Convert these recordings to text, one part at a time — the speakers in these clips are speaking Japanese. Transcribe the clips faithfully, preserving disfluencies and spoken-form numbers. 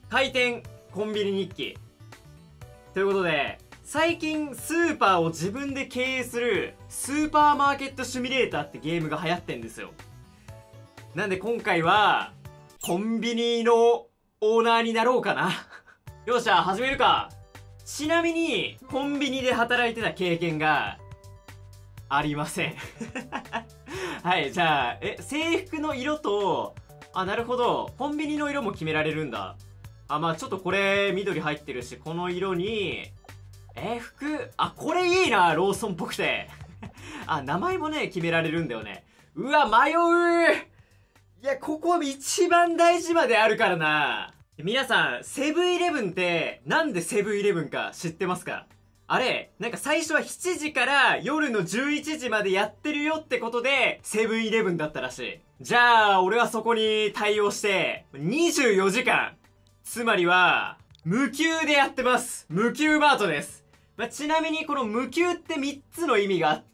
開店コンビニ日記。ということで、最近スーパーを自分で経営するスーパーマーケットシミュレーターってゲームが流行ってんですよ。なんで今回は、コンビニのオーナーになろうかな。よっしゃ、始めるか。ちなみに、コンビニで働いてた経験が、ありません。はい、じゃあ、え、制服の色と、あ、なるほど。コンビニの色も決められるんだ。あ、まあちょっとこれ、緑入ってるし、この色に、え、服、あ、これいいな、ローソンっぽくて。あ、名前もね、決められるんだよね。うわ、迷う。いや、ここ一番大事まであるからな。皆さん、セブンイレブンって、なんでセブンイレブンか知ってますか？あれ、なんか最初はしちじから夜のじゅういちじまでやってるよってことで、セブンイレブンだったらしい。じゃあ、俺はそこに対応して、にじゅうよじかん。つまりは、無給でやってます。無給マートです。まあ、ちなみにこの無給ってみっつの意味があって、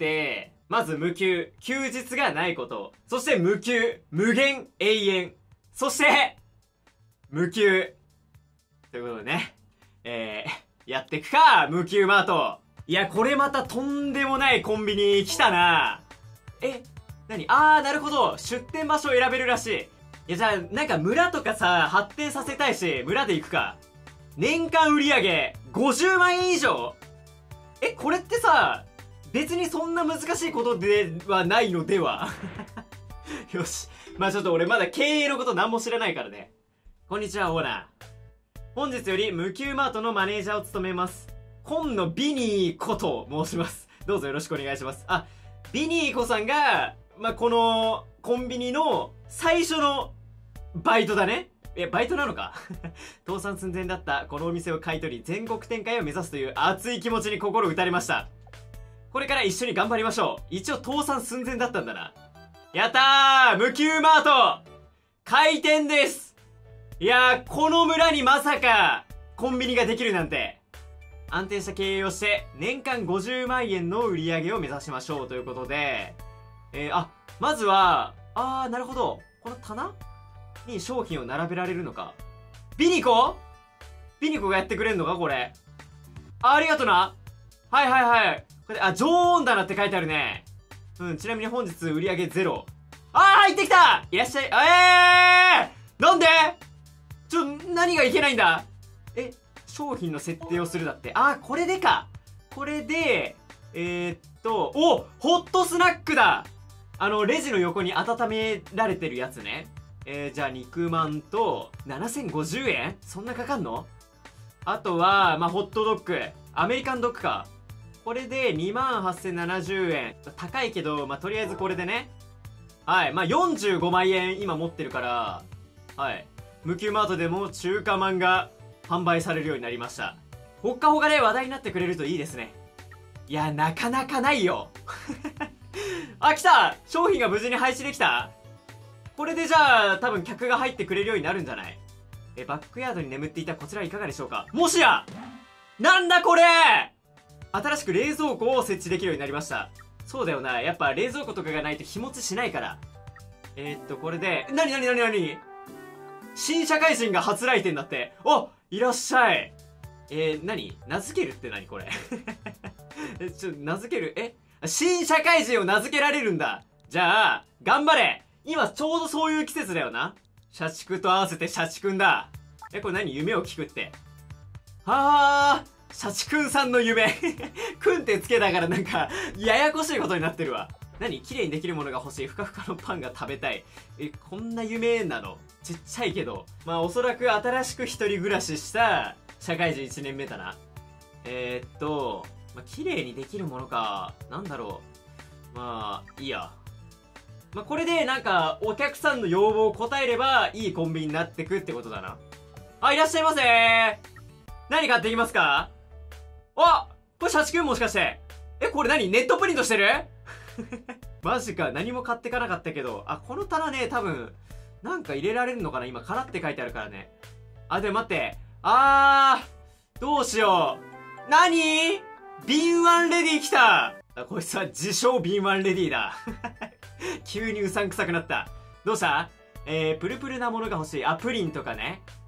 まず無給、休日がないこと。そして無給、無限、永遠。そして、無給。ということでね。えー、やっていくか、無給マート。いや、これまたとんでもないコンビニ来たな。え、何？あー、なるほど。出店場所を選べるらしい。いや、じゃあ、なんか村とかさ、発展させたいし、村で行くか。年間売上ごじゅうまんえん以上？え、これってさ、別にそんな難しいことではないのでは？よし。まあちょっと俺まだ経営のこと何も知らないからね。こんにちは、オーナー。本日より無給マートのマネージャーを務めます。今野ビニーこと申します。どうぞよろしくお願いします。あ、ビニー子さんが、まあ、このコンビニの最初のバイトだね。え、バイトなのか？倒産寸前だったこのお店を買い取り全国展開を目指すという熱い気持ちに心打たれました。これから一緒に頑張りましょう。一応倒産寸前だったんだな。やったー！無給マート開店です。いやー、この村にまさかコンビニができるなんて。安定した経営をして年間ごじゅうまんえんの売り上げを目指しましょうということで、えー、あ、まずは、あー、なるほど。この棚に商品を並べられるのか。ビニコビニコがやってくれんのかこれ。あ、ありがとな。はいはいはい。これ、あ、常温棚って書いてあるね。うん、ちなみに本日売り上げゼロ。あー、入ってきた！いらっしゃい。えーなんで？ちょ、何がいけないんだ？え、商品の設定をするだって。あー、これでか。これで、えー、っと、お！ホットスナックだ！あの、レジの横に温められてるやつね。えー、じゃあ肉まんと、ななせんごじゅうえん？そんなかかんの？あとは、まあ、ホットドッグ。アメリカンドッグか。これでにまんはっせんななじゅうえん。高いけど、まあ、とりあえずこれでね。はい。まあ、よんじゅうごまんえん今持ってるから、はい。無給マートでも中華まんが販売されるようになりました。ほっかほかで話題になってくれるといいですね。いや、なかなかないよ。あ、来た！商品が無事に配置できた？これでじゃあ、多分客が入ってくれるようになるんじゃない？え、バックヤードに眠っていたこちらいかがでしょうか？もしや！なんだこれ！新しく冷蔵庫を設置できるようになりました。そうだよな。やっぱ冷蔵庫とかがないと日持ちしないから。えー、っと、これで、なになになになに？新社会人が初来店だって。あ、いらっしゃい。えー、何？名付けるって何これ？え、ちょ、名付ける？え？新社会人を名付けられるんだ。じゃあ、頑張れ！今ちょうどそういう季節だよな。社畜と合わせて社畜んだ。え、これ何？夢を聞くって。はー。シャチくんさんの夢。くんってつけたからなんか、ややこしいことになってるわ。何？綺麗にできるものが欲しい。ふかふかのパンが食べたい。え、こんな夢なの？ちっちゃいけど。まあおそらく新しく一人暮らしした社会人いちねんめだな。えー、っと、まあ綺麗にできるものか。なんだろう。まあ、いいや。まあこれでなんかお客さんの要望を答えればいいコンビニになってくってことだな。あ、いらっしゃいませー。何買ってきますか？あ、これシャチくんもしかして。え、これ何？ネットプリントしてる？マジか。何も買ってかなかったけど。あ、この棚ね、多分、なんか入れられるのかな？今、空って書いてあるからね。あ、でも待って。あー、どうしよう。なに？敏腕レディー来た。あ、こいつは自称敏腕レディーだ。急にうさんくさくなった。どうした？えー、プルプルなものが欲しい。あ、プリンとかね。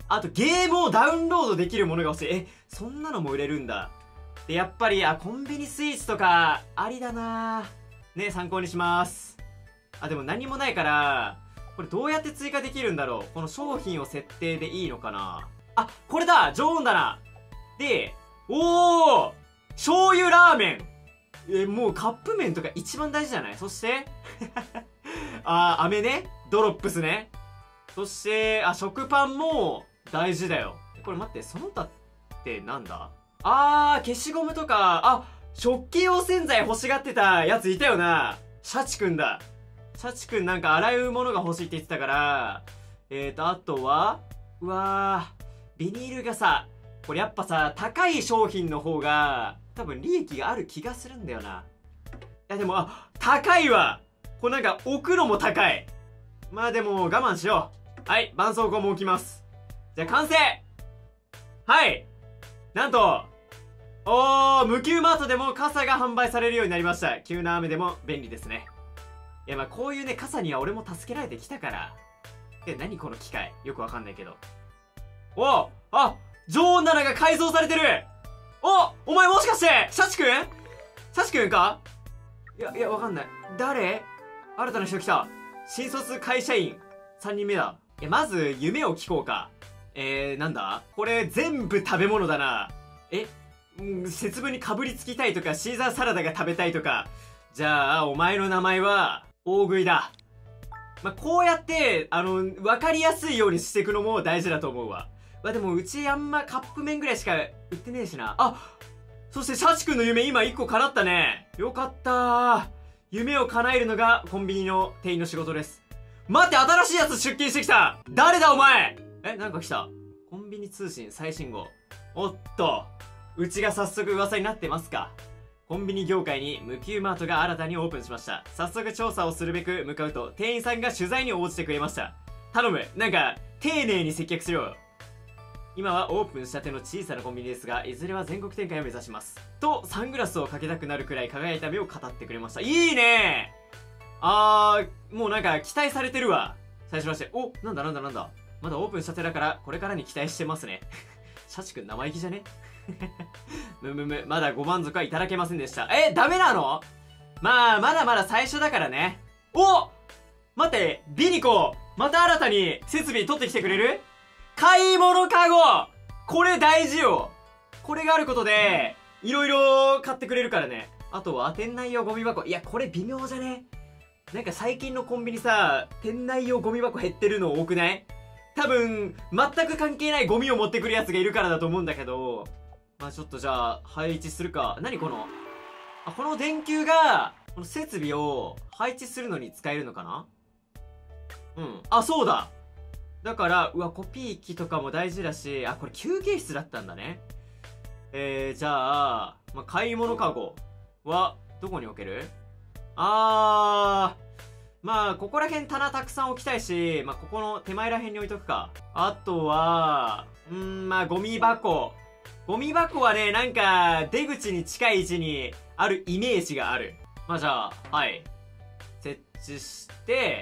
あとゲームをダウンロードできるものが欲しい。え、そんなのも売れるんだ。で、やっぱり、あ、コンビニスイーツとか、ありだなね、参考にします。あ、でも何もないから、これどうやって追加できるんだろう。この商品を設定でいいのかな。あ、これだ常温だな。で、おー醤油ラーメン。え、もうカップ麺とか一番大事じゃない？そしてあー、飴ね。ドロップスね。そして、あ、食パンも大事だよ。これ待って、その他ってなんだ？あー、消しゴムとか、あ、食器用洗剤欲しがってたやついたよな。シャチくんだ。シャチくんなんか洗うものが欲しいって言ってたから、えーと、あとは、うわー、ビニール傘。これやっぱさ、高い商品の方が、多分利益がある気がするんだよな。いやでも、あ、高いわ。これなんか置くのも高い。まあでも我慢しよう。はい、絆創膏も置きます。じゃあ完成。はい。なんと、おー、無給マートでも傘が販売されるようになりました。急な雨でも便利ですね。いやまあこういうね、傘には俺も助けられてきたから。え、何この機械。よくわかんないけど。おあ、常温棚が改造されてる。おお前もしかして、シャチくんシャチくんか？いや、いや、わかんない。誰？新たな人来た。新卒会社員。さんにんめだ。いや、まず、夢を聞こうか。えー、なんだ？これ、全部食べ物だな。え？ん、節分にかぶりつきたいとか、シーザーサラダが食べたいとか。じゃあ、お前の名前は、大食いだ。まあ、こうやって、あの、わかりやすいようにしていくのも大事だと思うわ。まあ、でも、うちあんまカップ麺ぐらいしか売ってねえしな。あ、そしてシャチくんの夢今いっこ叶ったね。よかったー。夢を叶えるのがコンビニの店員の仕事です。待って、新しいやつ出勤してきた。誰だお前。え、なんか来た。コンビニ通信最新号。おっと、うちが早速噂になってますか。コンビニ業界に無給マートが新たにオープンしました。早速調査をするべく向かうと、店員さんが取材に応じてくれました。頼む、なんか丁寧に接客しろよ。今はオープンしたての小さなコンビニですが、いずれは全国展開を目指します。と、サングラスをかけたくなるくらい輝いた目を語ってくれました。いいねあー、もうなんか期待されてるわ。最初まして。お、なんだなんだなんだ。まだオープンしたてだから、これからに期待してますね。シャチくん生意気じゃねむむむ、まだご満足はいただけませんでした。え、ダメなの？まあ、まだまだ最初だからね。お！待って、ビニコ、また新たに設備取ってきてくれる？買い物カゴ！これ大事よ。これがあることで、いろいろ買ってくれるからね。あとは、店内用ゴミ箱。いや、これ微妙じゃね？なんか最近のコンビニさ、店内用ゴミ箱減ってるの多くない？多分、全く関係ないゴミを持ってくるやつがいるからだと思うんだけど、まあちょっとじゃあ、配置するか。何この、あ、この電球が、この設備を配置するのに使えるのかな？うん。あ、そうだ！だから、うわ、コピー機とかも大事だし、あ、これ休憩室だったんだね。えー、じゃあ、まあ、買い物カゴは、どこに置ける？あー、まあ、ここら辺棚たくさん置きたいし、まあ、ここの手前ら辺に置いとくか。あとは、うーん、まあ、ゴミ箱。ゴミ箱はね、なんか、出口に近い位置にあるイメージがある。まあ、じゃあ、はい。設置して、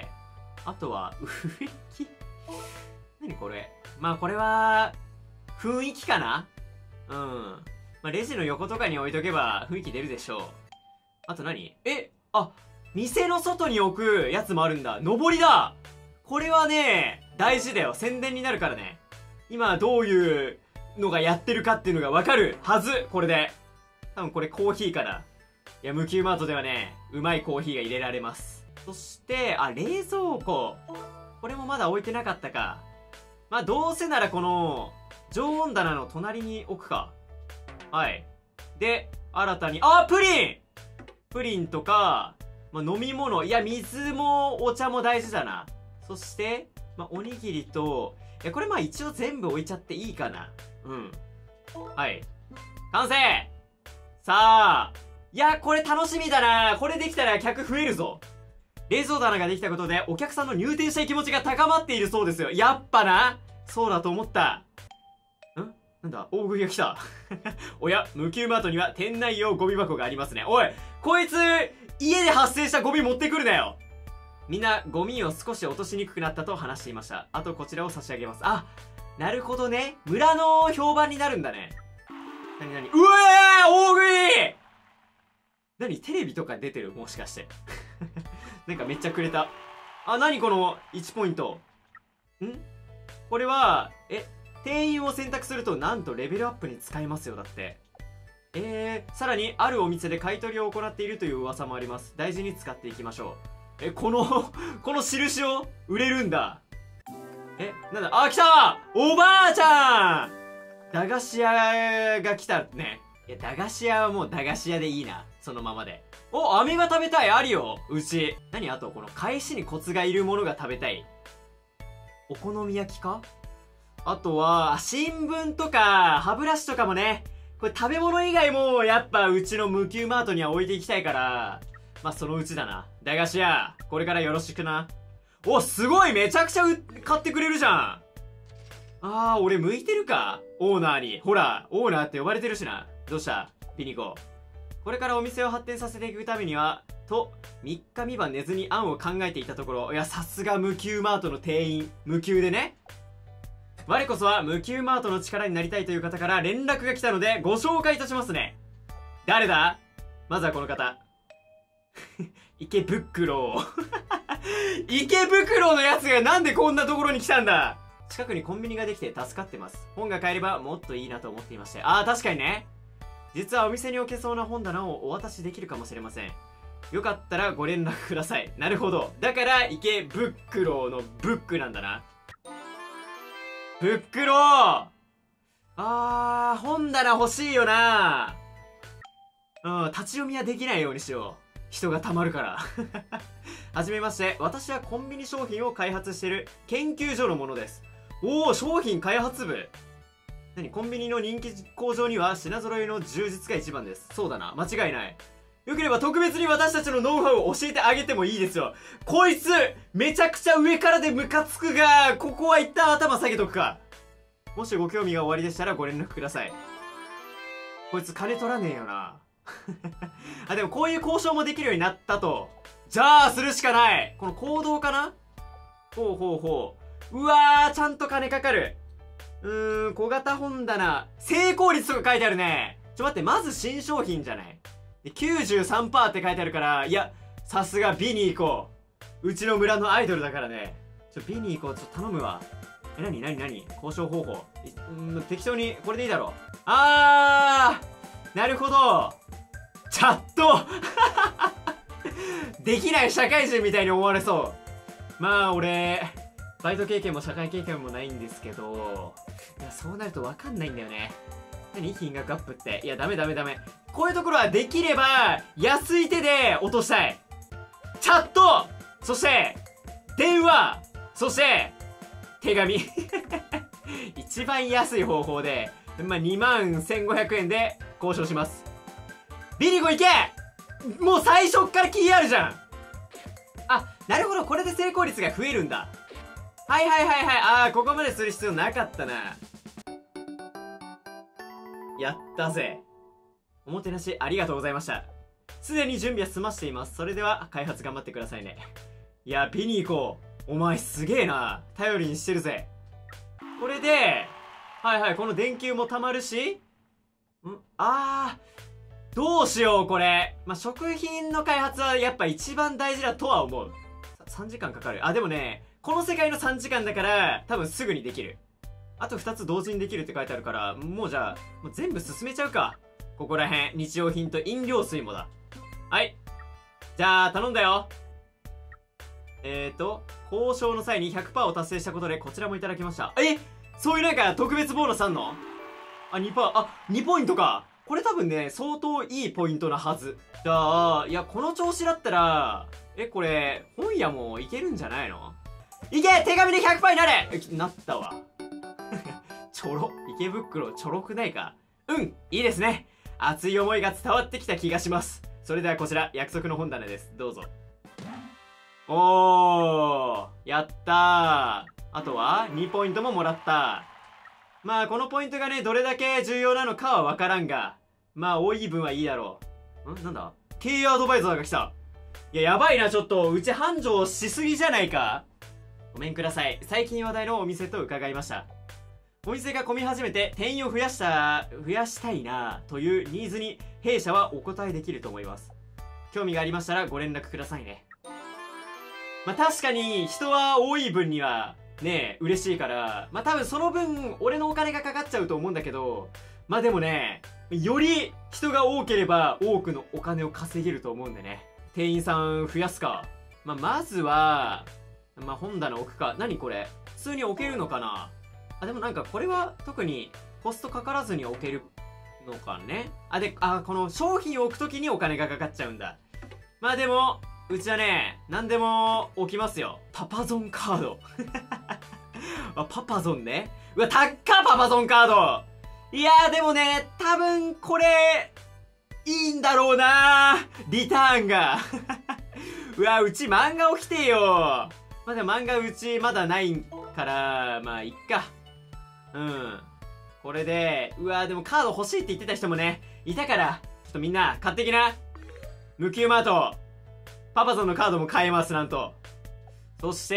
あとは、植木？何これ？まあ、これは、雰囲気かな？うん。まあ、レジの横とかに置いとけば雰囲気出るでしょう。あと何？え？あ、店の外に置くやつもあるんだ。上りだ！これはね、大事だよ。宣伝になるからね。今どういうのがやってるかっていうのがわかるはず、これで。多分これコーヒーかな。いや、無給マートではね、うまいコーヒーが入れられます。そして、あ、冷蔵庫。これもまだ置いてなかったか。まあ、どうせならこの、常温棚の隣に置くか。はい。で、新たに、あ、プリン！プリンとか、まあ、飲み物、いや、水もお茶も大事だな。そして、まあ、おにぎりと、いや、これまあ一応全部置いちゃっていいかな。うん。はい。完成！さあ、いや、これ楽しみだな。これできたら客増えるぞ。冷蔵棚ができたことでお客さんの入店したい気持ちが高まっているそうですよ。やっぱな。そうだと思った。ん？なんだ？大食いが来た。おや、無給マートには店内用ゴミ箱がありますね。おい、こいつ、家で発生したゴミ持ってくるなよ。みんなゴミを少し落としにくくなったと話していました。あとこちらを差し上げます。あ、 なるほどね。村の評判になるんだね。なになに、うわー大食い。何テレビとか出てるもしかして。なんかめっちゃくれた。あ、なにこのいちポイント。んこれは、え、店員を選択するとなんとレベルアップに使えますよ、だって。えー、さらにあるお店で買い取りを行っているという噂もあります。大事に使っていきましょう。え、この、この印を売れるんだ。え、なんだ、あ、来たおばあちゃん駄菓子屋が来たね。いや、駄菓子屋はもう駄菓子屋でいいな。そのままで。お、飴が食べたい、あるよ、うち。何あと、この返しにコツがいるものが食べたい。お好み焼きか？あとは、新聞とか、歯ブラシとかもね。これ食べ物以外も、やっぱうちの無給マートには置いていきたいから、まあ、そのうちだな。駄菓子屋、これからよろしくな。お、すごいめちゃくちゃ買ってくれるじゃん。あー、俺向いてるかオーナーに。ほら、オーナーって呼ばれてるしな。どうしたピニコ。これからお店を発展させていくためには、と、みっかみば寝ずに案を考えていたところ、いや、さすが無給マートの店員。無給でね。我こそは無給マートの力になりたいという方から連絡が来たので、ご紹介いたしますね。誰だ？まずはこの方。池袋。池袋のやつがなんでこんなところに来たんだ。近くにコンビニができて助かってます。本が買えればもっといいなと思っていまして。ああ、確かにね。実はお店に置けそうな本棚をお渡しできるかもしれません。よかったらご連絡ください。なるほど。だから池袋のブックなんだな。ブックロー。あー、本棚欲しいよな。うん、立ち読みはできないようにしよう。人がたまるから。はじめまして、私はコンビニ商品を開発している研究所のものです。おー、商品開発部。何、コンビニの人気向上には品揃えの充実が一番です。そうだな、間違いない。よければ特別に私たちのノウハウを教えてあげてもいいですよ。こいつめちゃくちゃ上からでムカつくが、ここは一旦頭下げとくか。もしご興味が終わりでしたらご連絡ください。こいつ金取らねえよな。あ、でもこういう交渉もできるようになったと。じゃあするしかない。この行動かな。ほうほうほう。うわー、ちゃんと金かかる。うーん、小型本棚成功率とか書いてあるね。ちょ待って、まず新商品じゃない。きゅうじゅうさんパーセント って書いてあるから、いや、さすが美に行こう。うちの村のアイドルだからね。ちょ、美に行こう。ちょっと頼むわ。え、なになになに交渉方法。うん、適当に、これでいいだろう。あー、なるほど。チャットできない社会人みたいに思われそう。まあ、俺、バイト経験も社会経験もないんですけど、いや、そうなるとわかんないんだよね。何金額アップって。いや、ダメダメダメ。こういうところはできれば、安い手で落としたい。チャット、そして、電話、そして、手紙。一番安い方法で、まあ、にまんせんごひゃくえんで交渉します。ビリゴいけ！もう最初っからキーあるじゃん。あ、なるほど。これで成功率が増えるんだ。はいはいはいはい。あー、ここまでする必要なかったな。やったぜ。おもてなしありがとうございました。すでに準備は済ましています。それでは開発頑張ってくださいね。いや、ピニーコ、お前すげえな。頼りにしてるぜ。これで、はいはい、この電球もたまるし、んあー、どうしようこれ。まあ、食品の開発はやっぱ一番大事だとは思う。さんじかんかかる。あ、でもね、この世界のさんじかんだから、多分すぐにできる。あとふたつ同時にできるって書いてあるから、もうじゃあ、もう全部進めちゃうか。ここら辺、日用品と飲料水もだ。はい。じゃあ、頼んだよ。えーと、交渉の際に ひゃくパーセント を達成したことで、こちらもいただきました。え、そういうなんか特別ボーナスあんの？あ、にパーセント、あ、にポイントか。これ多分ね、相当いいポイントなはず。じゃあ、いや、この調子だったら、え、これ、本屋もいけるんじゃないの？いけ！手紙で ひゃくパーセント になれ！え、なったわ。ちょろ。池袋ちょろくないか？うん、いいですね。熱い思いが伝わってきた気がします。それではこちら、約束の本棚です。どうぞ。おー、やったー。あとは、にポイントももらった。まあ、このポイントがね、どれだけ重要なのかはわからんが、まあ、多い分はいいだろう。んなんだ？経営アドバイザーが来た。いや、やばいな、ちょっと。うち繁盛しすぎじゃないか？ごめんください。最近話題のお店と伺いました。 お店が混み始めて店員を増やした、増やしたいなというニーズに弊社はお答えできると思います。興味がありましたらご連絡くださいね。まあ確かに人は多い分にはね、嬉しいから、まあ多分その分俺のお金がかかっちゃうと思うんだけど、まあでもね、より人が多ければ多くのお金を稼げると思うんでね。店員さん増やすか。まあまずは、まあ本棚置くか。何これ？普通に置けるのかな？あ、でもなんかこれは特にコストかからずに置けるのかね。あ、で、あ、この商品を置くときにお金がかかっちゃうんだ。まあでも、うちはね、何でも置きますよ。パパゾンカード。あ、パパゾンね。うわ、高っパパゾンカード。いやーでもね、多分これ、いいんだろうなー。リターンが。うわ、うち漫画起きてよ。まだ漫画うちまだないから、まあ、いっか。うん。これで、うわ、でもカード欲しいって言ってた人もね、いたから、ちょっとみんな買ってきな。無給マート。パパゾンのカードも買えます、なんと。そして、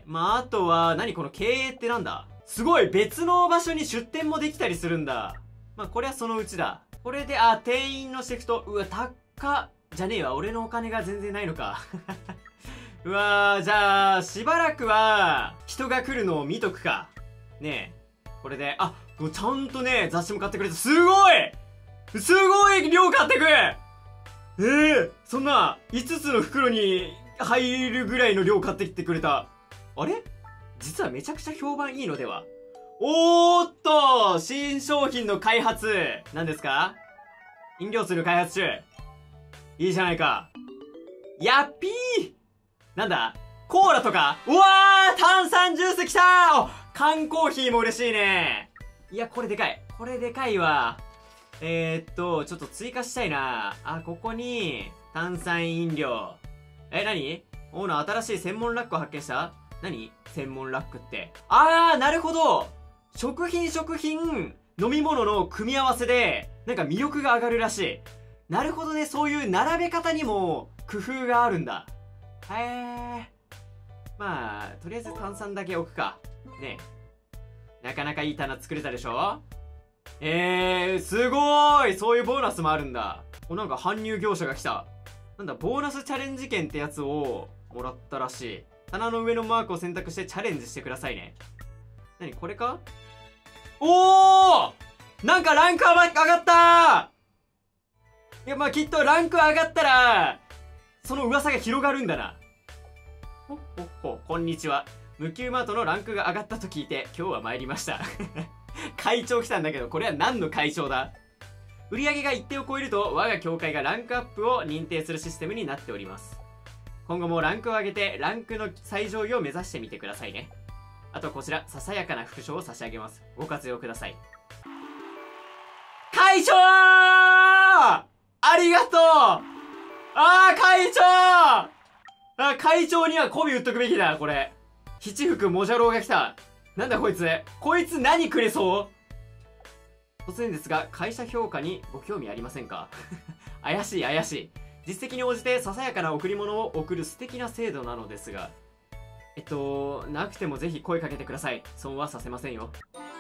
まあ、あとは、何この経営ってなんだ？すごい別の場所に出店もできたりするんだ。まあ、これはそのうちだ。これで、あ、店員のシフト。うわ、高っ。じゃねえわ、俺のお金が全然ないのか。うわー、じゃあ、しばらくは、人が来るのを見とくか。ねえ。これで、あ、もうちゃんとね、雑誌も買ってくれて、すごいすごい量買ってくれええー、そんな、いつつの袋に入るぐらいの量買ってきてくれた。あれ？実はめちゃくちゃ評判いいのでは？おーっと新商品の開発なんですか？飲料水の開発中。いいじゃないか。やっぴーなんだコーラとか？うわー炭酸ジュースきたー缶コーヒーも嬉しいね。いや、これでかい。これでかいわ。えー、っと、ちょっと追加したいな。あ、ここに、炭酸飲料。え、何？オーナー新しい専門ラックを発見した？何？専門ラックって。あー、なるほど！食品食品、飲み物の組み合わせで、なんか魅力が上がるらしい。なるほどね、そういう並べ方にも工夫があるんだ。へー。まあ、とりあえず炭酸だけ置くか。ねえ。なかなかいい棚作れたでしょ？えー、すごーい！そういうボーナスもあるんだ。お、なんか搬入業者が来た。なんだ、ボーナスチャレンジ券ってやつをもらったらしい。棚の上のマークを選択してチャレンジしてくださいね。なに、これか？おー！なんかランク上がったー！いや、まあきっとランク上がったら、その噂が広がるんだな。ほっほっほ、こんにちは。無給マートのランクが上がったと聞いて、今日は参りました。会長来たんだけど、これは何の会長だ？売上が一定を超えると、我が協会がランクアップを認定するシステムになっております。今後もランクを上げて、ランクの最上位を目指してみてくださいね。あとこちら、ささやかな副賞を差し上げます。ご活用ください。会長ー！ありがとう！あー、会長！あ、会長には媚び売っとくべきだ、これ。七福もじゃろうが来た。なんだこいつ。こいつ何くれそう？突然ですが、会社評価にご興味ありませんか？怪しい怪しい。実績に応じてささやかな贈り物を贈る素敵な制度なのですが。えっと、なくてもぜひ声かけてください。損はさせませんよ。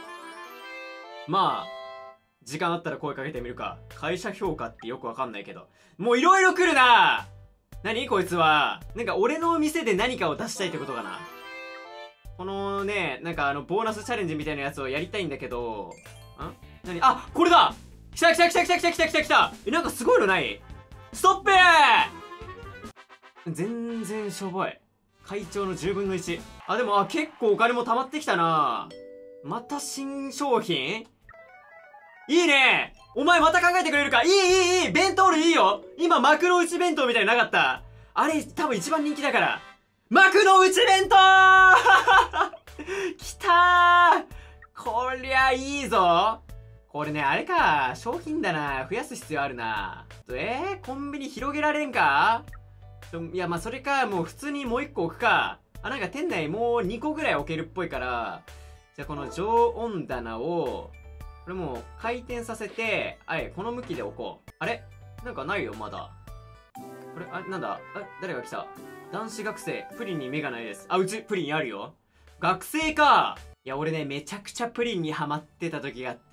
まあ、時間あったら声かけてみるか。会社評価ってよくわかんないけど。もういろいろ来るな！何こいつは。なんか俺の店で何かを出したいってことかな。このね、なんかあの、ボーナスチャレンジみたいなやつをやりたいんだけど、ん？何？あ、これだ！来た来た来た来た来た来た来た来た！え、なんかすごいのない？ストップー！全然しょぼい。会長のじゅうぶんのいち。あ、でも、あ、結構お金も溜まってきたな。また新商品？いいね！お前また考えてくれるか？いいいいいい！弁当類いいよ！今、幕の内弁当みたいなのなかった。あれ、多分一番人気だから。幕の内弁当きたー！こりゃいいぞ。これね、あれか。商品だな。増やす必要あるな。えー、コンビニ広げられんか？いや、まあ、それか、もう普通にもう一個置くか。あ、なんか店内もうにこぐらい置けるっぽいから、じゃあこの常温棚を、これもう回転させて、あい、この向きで置こう。あれ？なんかないよ、まだ。これ、あ、なんだ？あ、誰が来た？男子学生、プリンに目がないです。あ、うち、プリンあるよ。学生か。 いや、俺ね、めちゃくちゃプリンにハマってた時があって、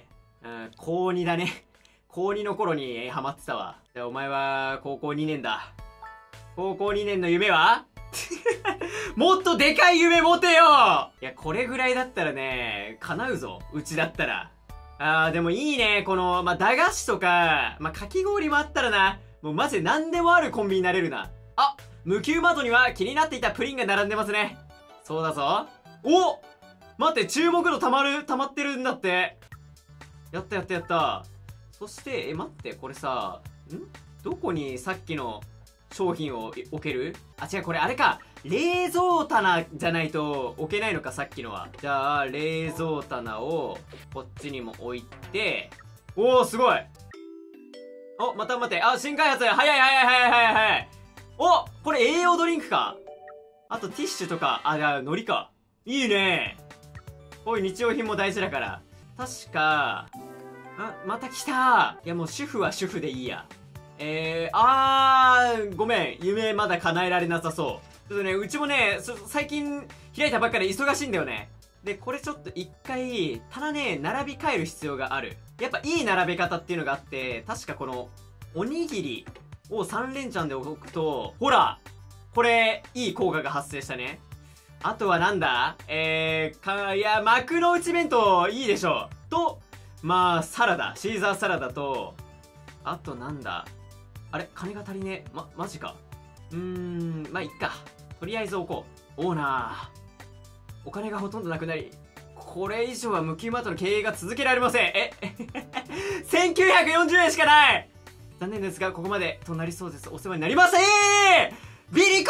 うん、高にだね。高にの頃にハマってたわ。じゃあお前は高校にねんだ。高校にねんの夢はもっとでかい夢持てよ。いや、これぐらいだったらね、叶うぞ。うちだったら。あー、でもいいね。この、まあ、駄菓子とか、まあ、かき氷もあったらな。もうマジで何でもあるコンビになれるな。あ、無給窓には気になっていたプリンが並んでますね。そうだぞ。お、待って、注目度たまる、たまってるんだって。やったやったやった。そして、え、待って、これさ、んどこにさっきの商品を置ける？あ、違う、これあれか。冷蔵棚じゃないと置けないのか、さっきのは。じゃあ、冷蔵棚をこっちにも置いて、おー、すごい。お、また待って。あ、新開発。早い早い早い早い早い。お、これ栄養ドリンクか。あとティッシュとか、あ、じゃあ、海苔か。いいね。こういう日用品も大事だから。確か、あ、また来た。いや、もう主婦は主婦でいいや。えー、あー、ごめん。夢まだ叶えられなさそう。ちょっとね、うちもね、最近開いたばっかで忙しいんだよね。で、これちょっと一回、棚ね、並び替える必要がある。やっぱいい並べ方っていうのがあって、確かこの、おにぎりをさん連チャンで置くと、ほらこれ、いい効果が発生したね。あとはなんだえー、か、いや、幕の内弁当、いいでしょう。と、まあ、サラダ。シーザーサラダと、あとなんだあれ金が足りねえ。ま、マジか。うーん、まあ、いっか。とりあえず置こう。オーナー。お金がほとんどなくなり、これ以上は無給マートの経営が続けられません。えせんきゅうひゃくよんじゅうえんしかない。残念ですが、ここまでとなりそうです。お世話になりません。ビリコ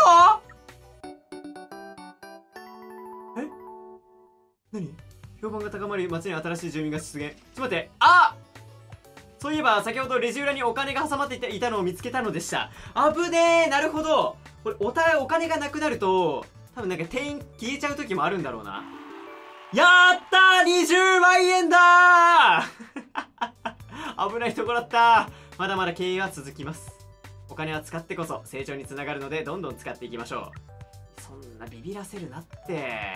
え何評判が高まり、街に新しい住民が出現。ちょっと待って。あそういえば、先ほどレジ裏にお金が挟まっていたのを見つけたのでした。あぶねー。なるほど。これ、お互いお金がなくなると、多分なんか店員消えちゃう時もあるんだろうな。やったー !にじゅうまんえんだー危ないとこだった。まだまだ経営は続きます。お金は使ってこそ成長につながるので、どんどん使っていきましょう。そんなビビらせるなって。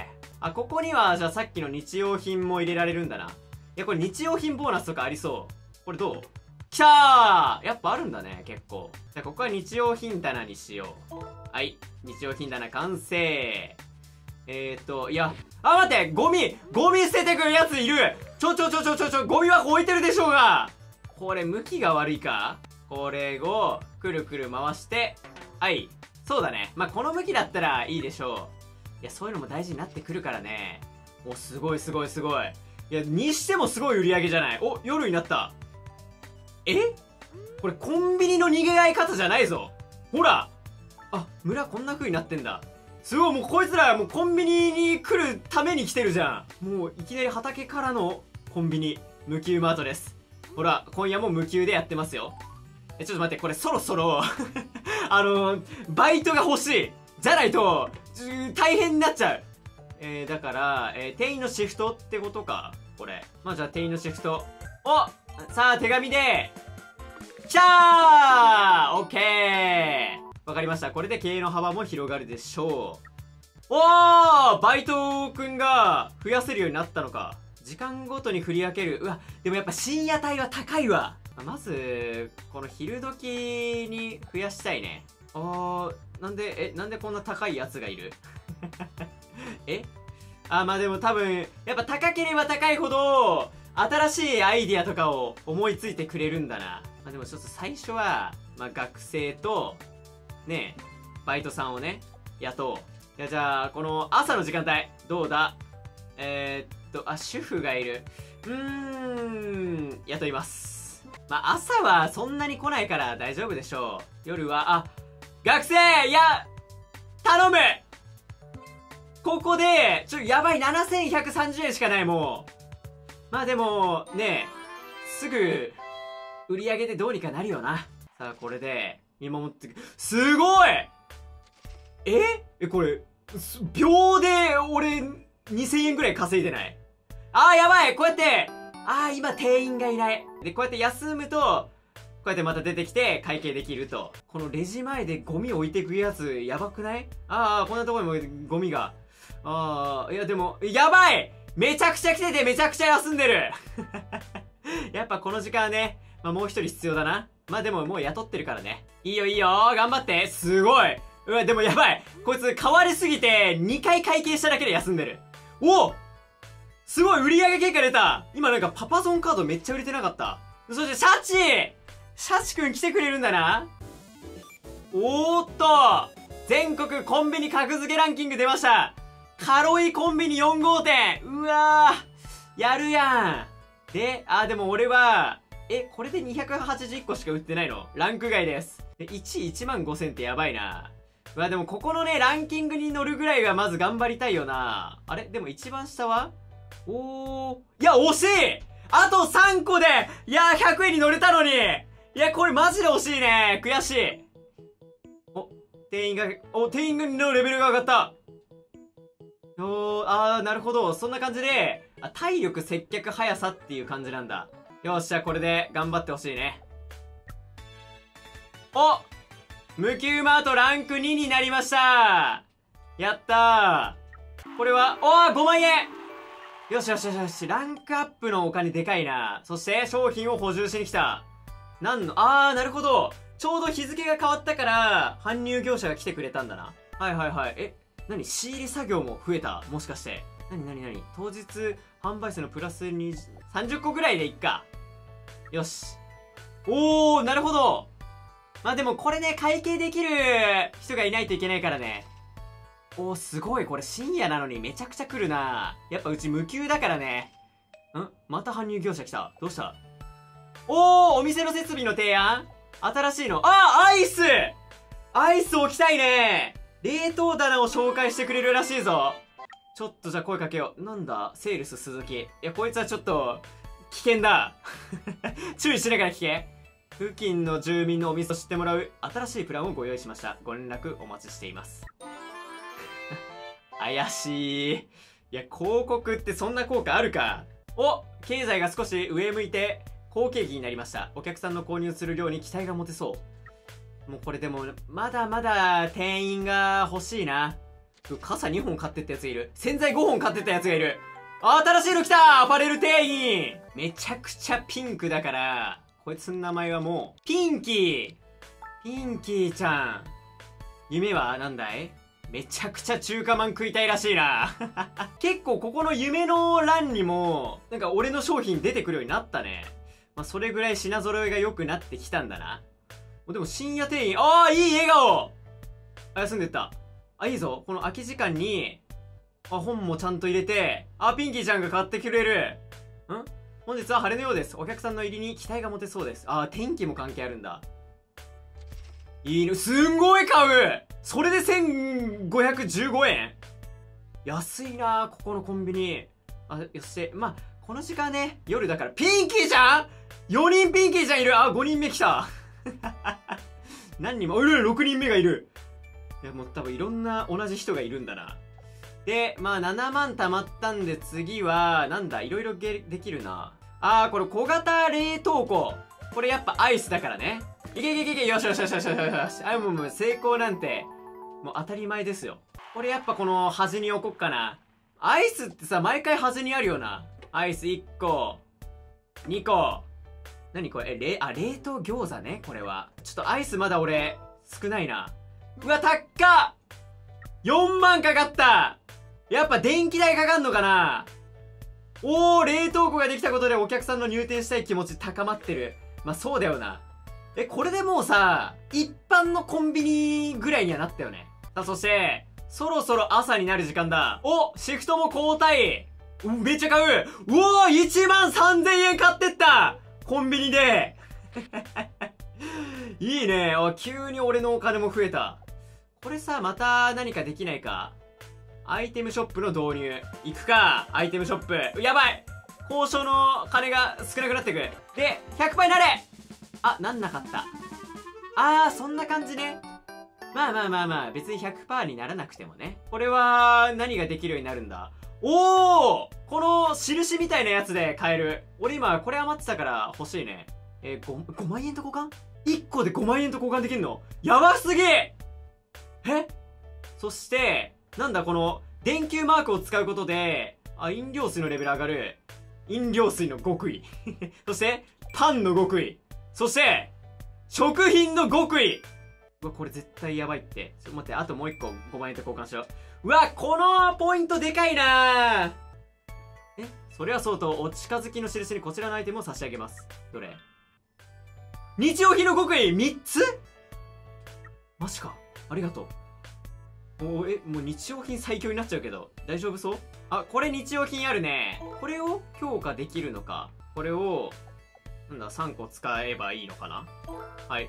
あ、ここにはじゃあさっきの日用品も入れられるんだな。いや、これ日用品ボーナスとかありそう。これどう？きたーやっぱあるんだね、結構。じゃあここは日用品棚にしよう。はい。日用品棚完成。えーと、いや、あ、待ってゴミゴミ捨ててくるやついる。ちょちょちょちょちょちょ、ゴミ箱置いてるでしょうが。これ向きが悪いか。これをくるくる回して、はい。そうだね。まあ、この向きだったらいいでしょう。いや、そういうのも大事になってくるからね。お、すごいすごいすごい。いや、にしてもすごい売り上げじゃない。お、夜になった。えこれコンビニの逃げ合い方じゃないぞ。ほらあ、村こんな風になってんだ。すごい、もうこいつらもうコンビニに来るために来てるじゃん。もういきなり畑からのコンビニ無給マートです。ほら今夜も無給でやってますよ。え、ちょっと待って、これそろそろあのバイトが欲しいじゃないと大変になっちゃう。えー、だから、えー、店員のシフトってことかこれ。まあじゃあ店員のシフト。おさあ手紙できゃーオッケーわかりました。これで経営の幅も広がるでしょう。おーバイトくんが増やせるようになったのか。時間ごとに振り分ける。うわ、でもやっぱ深夜帯は高いわ。まず、この昼時に増やしたいね。あー、なんで、え、なんでこんな高いやつがいるえあ、まあでも多分、やっぱ高ければ高いほど、新しいアイディアとかを思いついてくれるんだな。まあでもちょっと最初は、まあ学生と、ねえ、バイトさんをね、雇う。いや、じゃあ、この朝の時間帯、どうだえー、っと、あ、主婦がいる。うーん、雇います。まあ朝はそんなに来ないから大丈夫でしょう。夜は、あ、学生いや、頼むここで、ちょ、やばい、ななせんひゃくさんじゅうえんしかない、もう。まあでも、ねえ、すぐ、売り上げでどうにかなるよな。さあ、これで、見守ってく。すごいええ、これ、秒で、俺、にせんえんぐらい稼いでない？あー、やばいこうやって、あー、今店員がいない。で、こうやって休むと、こうやってまた出てきて、会計できると。このレジ前でゴミ置いてくやつ、やばくない？あー、こんなところにもゴミが。 ああ、いやでも、やばいめちゃくちゃ来ててめちゃくちゃ休んでるやっぱこの時間はね、まあ、もう一人必要だな。まあでももう雇ってるからね。いいよいいよ頑張ってすごいうわ、でもやばいこいつ変わりすぎてにかい会計しただけで休んでる。おすごい売り上げ結果出た。今なんかパパゾンカードめっちゃ売れてなかった。そしてシャチシャチくん来てくれるんだな。おーっと全国コンビニ格付けランキング出ました。カロイコンビニよん号店。うわーやるやん。で、あ、でも俺は、え、これでにひゃくはちじゅういっこしか売ってないの？ランク外です。で、いちいいちまんごせんってやばいな。うわ、でもここのね、ランキングに乗るぐらいはまず頑張りたいよな。あれでも一番下はおー。いや、惜しいあとさんこで、いやー、ひゃくえんに乗れたのに。いや、これマジで惜しいね。悔しい。お、店員が、お、店員のレベルが上がった。おー、あー、なるほど。そんな感じで、あ、体力、接客、速さっていう感じなんだ。よし、じゃあこれで頑張ってほしいね。お無給マートランクにになりました。やったー。これは、おー、ごまんえん。よしよしよしよし。ランクアップのお金でかいな。そして商品を補充しに来た。なんの、あー、なるほど。ちょうど日付が変わったから、搬入業者が来てくれたんだな。はいはいはい。え、何仕入れ作業も増えたもしかして。何何何当日販売数のプラスにさんじゅっこぐらいでいっか。よし。おー、なるほど。まあでもこれね、会計できる人がいないといけないからね。おー、すごい。これ深夜なのにめちゃくちゃ来るな。やっぱうち無給だからね。んまた搬入業者来た。どうした？おー、お店の設備の提案？新しいの。あー、アイス！アイス置きたいね。冷凍棚を紹介してくれるらしいぞ。ちょっとじゃあ声かけよう。なんだセールス鈴木。いや、こいつはちょっと、危険だ。注意しながら聞け。付近の住民のお店を知ってもらう新しいプランをご用意しました。ご連絡お待ちしています。怪しい。いや、広告ってそんな効果あるか。お、経済が少し上向いて、好景気になりました。お客さんの購入する量に期待が持てそう。もうこれでも、まだまだ店員が欲しいな。傘にほん買ってったやつがいる。洗剤ごほん買ってったやつがいる。新しいの来たアパレル店員めちゃくちゃピンクだから、こいつの名前はもう、ピンキーピンキーちゃん。夢はなんだい？めちゃくちゃ中華まん食いたいらしいな。結構ここの夢の欄にも、なんか俺の商品出てくるようになったね。まあそれぐらい品揃えが良くなってきたんだな。でも深夜店員、ああいい笑顔あ、休んでった。あ、いいぞ。この空き時間に、あ、本もちゃんと入れて、あ、ピンキーちゃんが買ってくれる。ん？本日は晴れのようです。お客さんの入りに期待が持てそうです。あ、天気も関係あるんだ。いいの、すんごい買う！それでせんごひゃくじゅうごえん？安いなここのコンビニ。あ、そして、まあ、この時間ね、夜だから、ピンキーちゃん ?よ 人ピンキーちゃんいる。あ、ごにんめ来た。何人も、うるろくにんめがいる。いや、もう多分いろんな同じ人がいるんだな。で、まあななまん貯まったんで次は、なんだ、いろいろできるな。あー、これ小型冷凍庫。これやっぱアイスだからね。いけいけいけいけ、よしよしよしよしよしよし。あ、もうもう成功なんて、もう当たり前ですよ。これやっぱこの端に置こっかな。アイスってさ、毎回端にあるよな。アイスいっこ、にこ。何これ、え、れ、あ、冷凍餃子ね、これは。ちょっとアイスまだ俺、少ないな。うわ、高っ !よん 万かかった。やっぱ電気代かかんのかな。おー、冷凍庫ができたことでお客さんの入店したい気持ち高まってる。まあそうだよな。え、これでもうさ、一般のコンビニぐらいにはなったよね。さあ、そして、そろそろ朝になる時間だ。お、シフトも交代。めっちゃ買う。うおー、いちまんさんぜんえん買ってったコンビニで。いいね。あ、急に俺のお金も増えた。これさ、また何かできないか。アイテムショップの導入。行くか、アイテムショップ。やばい交渉の金が少なくなってく。で、ひゃくパーになれ。あ、なんなかった。あー、そんな感じね。まあまあまあまあ、別に ひゃくパーセント にならなくてもね。これは、何ができるようになるんだ。おー、この印みたいなやつで買える。俺今、これ余ってたから欲しいね。えー、ご、ごまんえんと交換 ?いっ 個でごまんえんと交換できるの？やばすぎ！え？そして、なんだこの、 電球マークを使うことで、あ、飲料水のレベル上がる。飲料水の極意。そして、パンの極意。そして、食品の極意。うわ、これ絶対やばいって。ちょっと待って、あともう一個ごまん円と交換しよう。うわ、このポイントでかいなー。え、それはそうと、お近づきの印にこちらのアイテムを差し上げます。どれ？日用品の極意 みっ つ？マジか。ありがとう。もう、え、もう日用品最強になっちゃうけど、大丈夫そう？あ、これ日用品あるね。これを強化できるのか。これを、なんだ、さんこ使えばいいのかな？はい。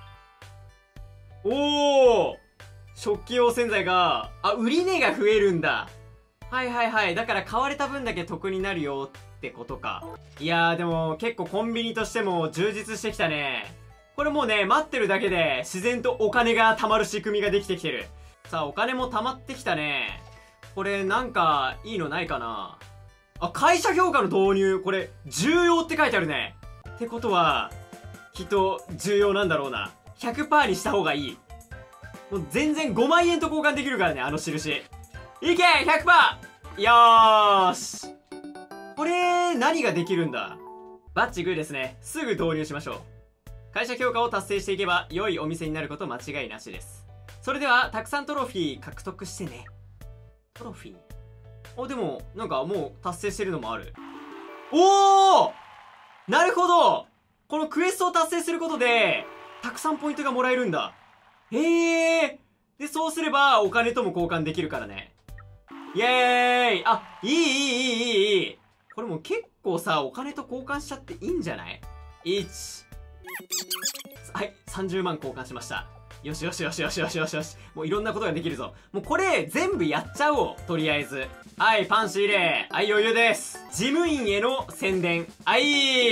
おー！食器用洗剤が、あ、売り値が増えるんだ。はいはいはい。だから買われた分だけ得になるよってことか。いやーでも結構コンビニとしても充実してきたね。これもうね、待ってるだけで自然とお金が貯まる仕組みができてきてる。さあ、お金も貯まってきたね。これなんかいいのないかな。あ、会社評価の導入。これ重要って書いてあるね。ってことは、きっと重要なんだろうな。ひゃくパーセント にした方がいい。もう全然ごまん円と交換できるからね、あの印。いけ !ひゃくパーセント! よーし。これ、何ができるんだ？バッチグーですね。すぐ導入しましょう。会社評価を達成していけば、良いお店になること間違いなしです。それでは、たくさんトロフィー獲得してね。トロフィー？あ、でも、なんかもう達成してるのもある。おー！なるほど！このクエストを達成することで、たくさんポイントがもらえるんだ。へえ。で、そうすれば、お金とも交換できるからね。イエーイ！あ、いいいいいいいいい。これもう結構さ、お金と交換しちゃっていいんじゃない？ いち。はい、さんじゅうまん交換しました。よしよしよしよしよしよしよし。もういろんなことができるぞ。もうこれ、全部やっちゃおう。とりあえず。はい、パン仕入れ。はい、余裕です。事務員への宣伝。はい、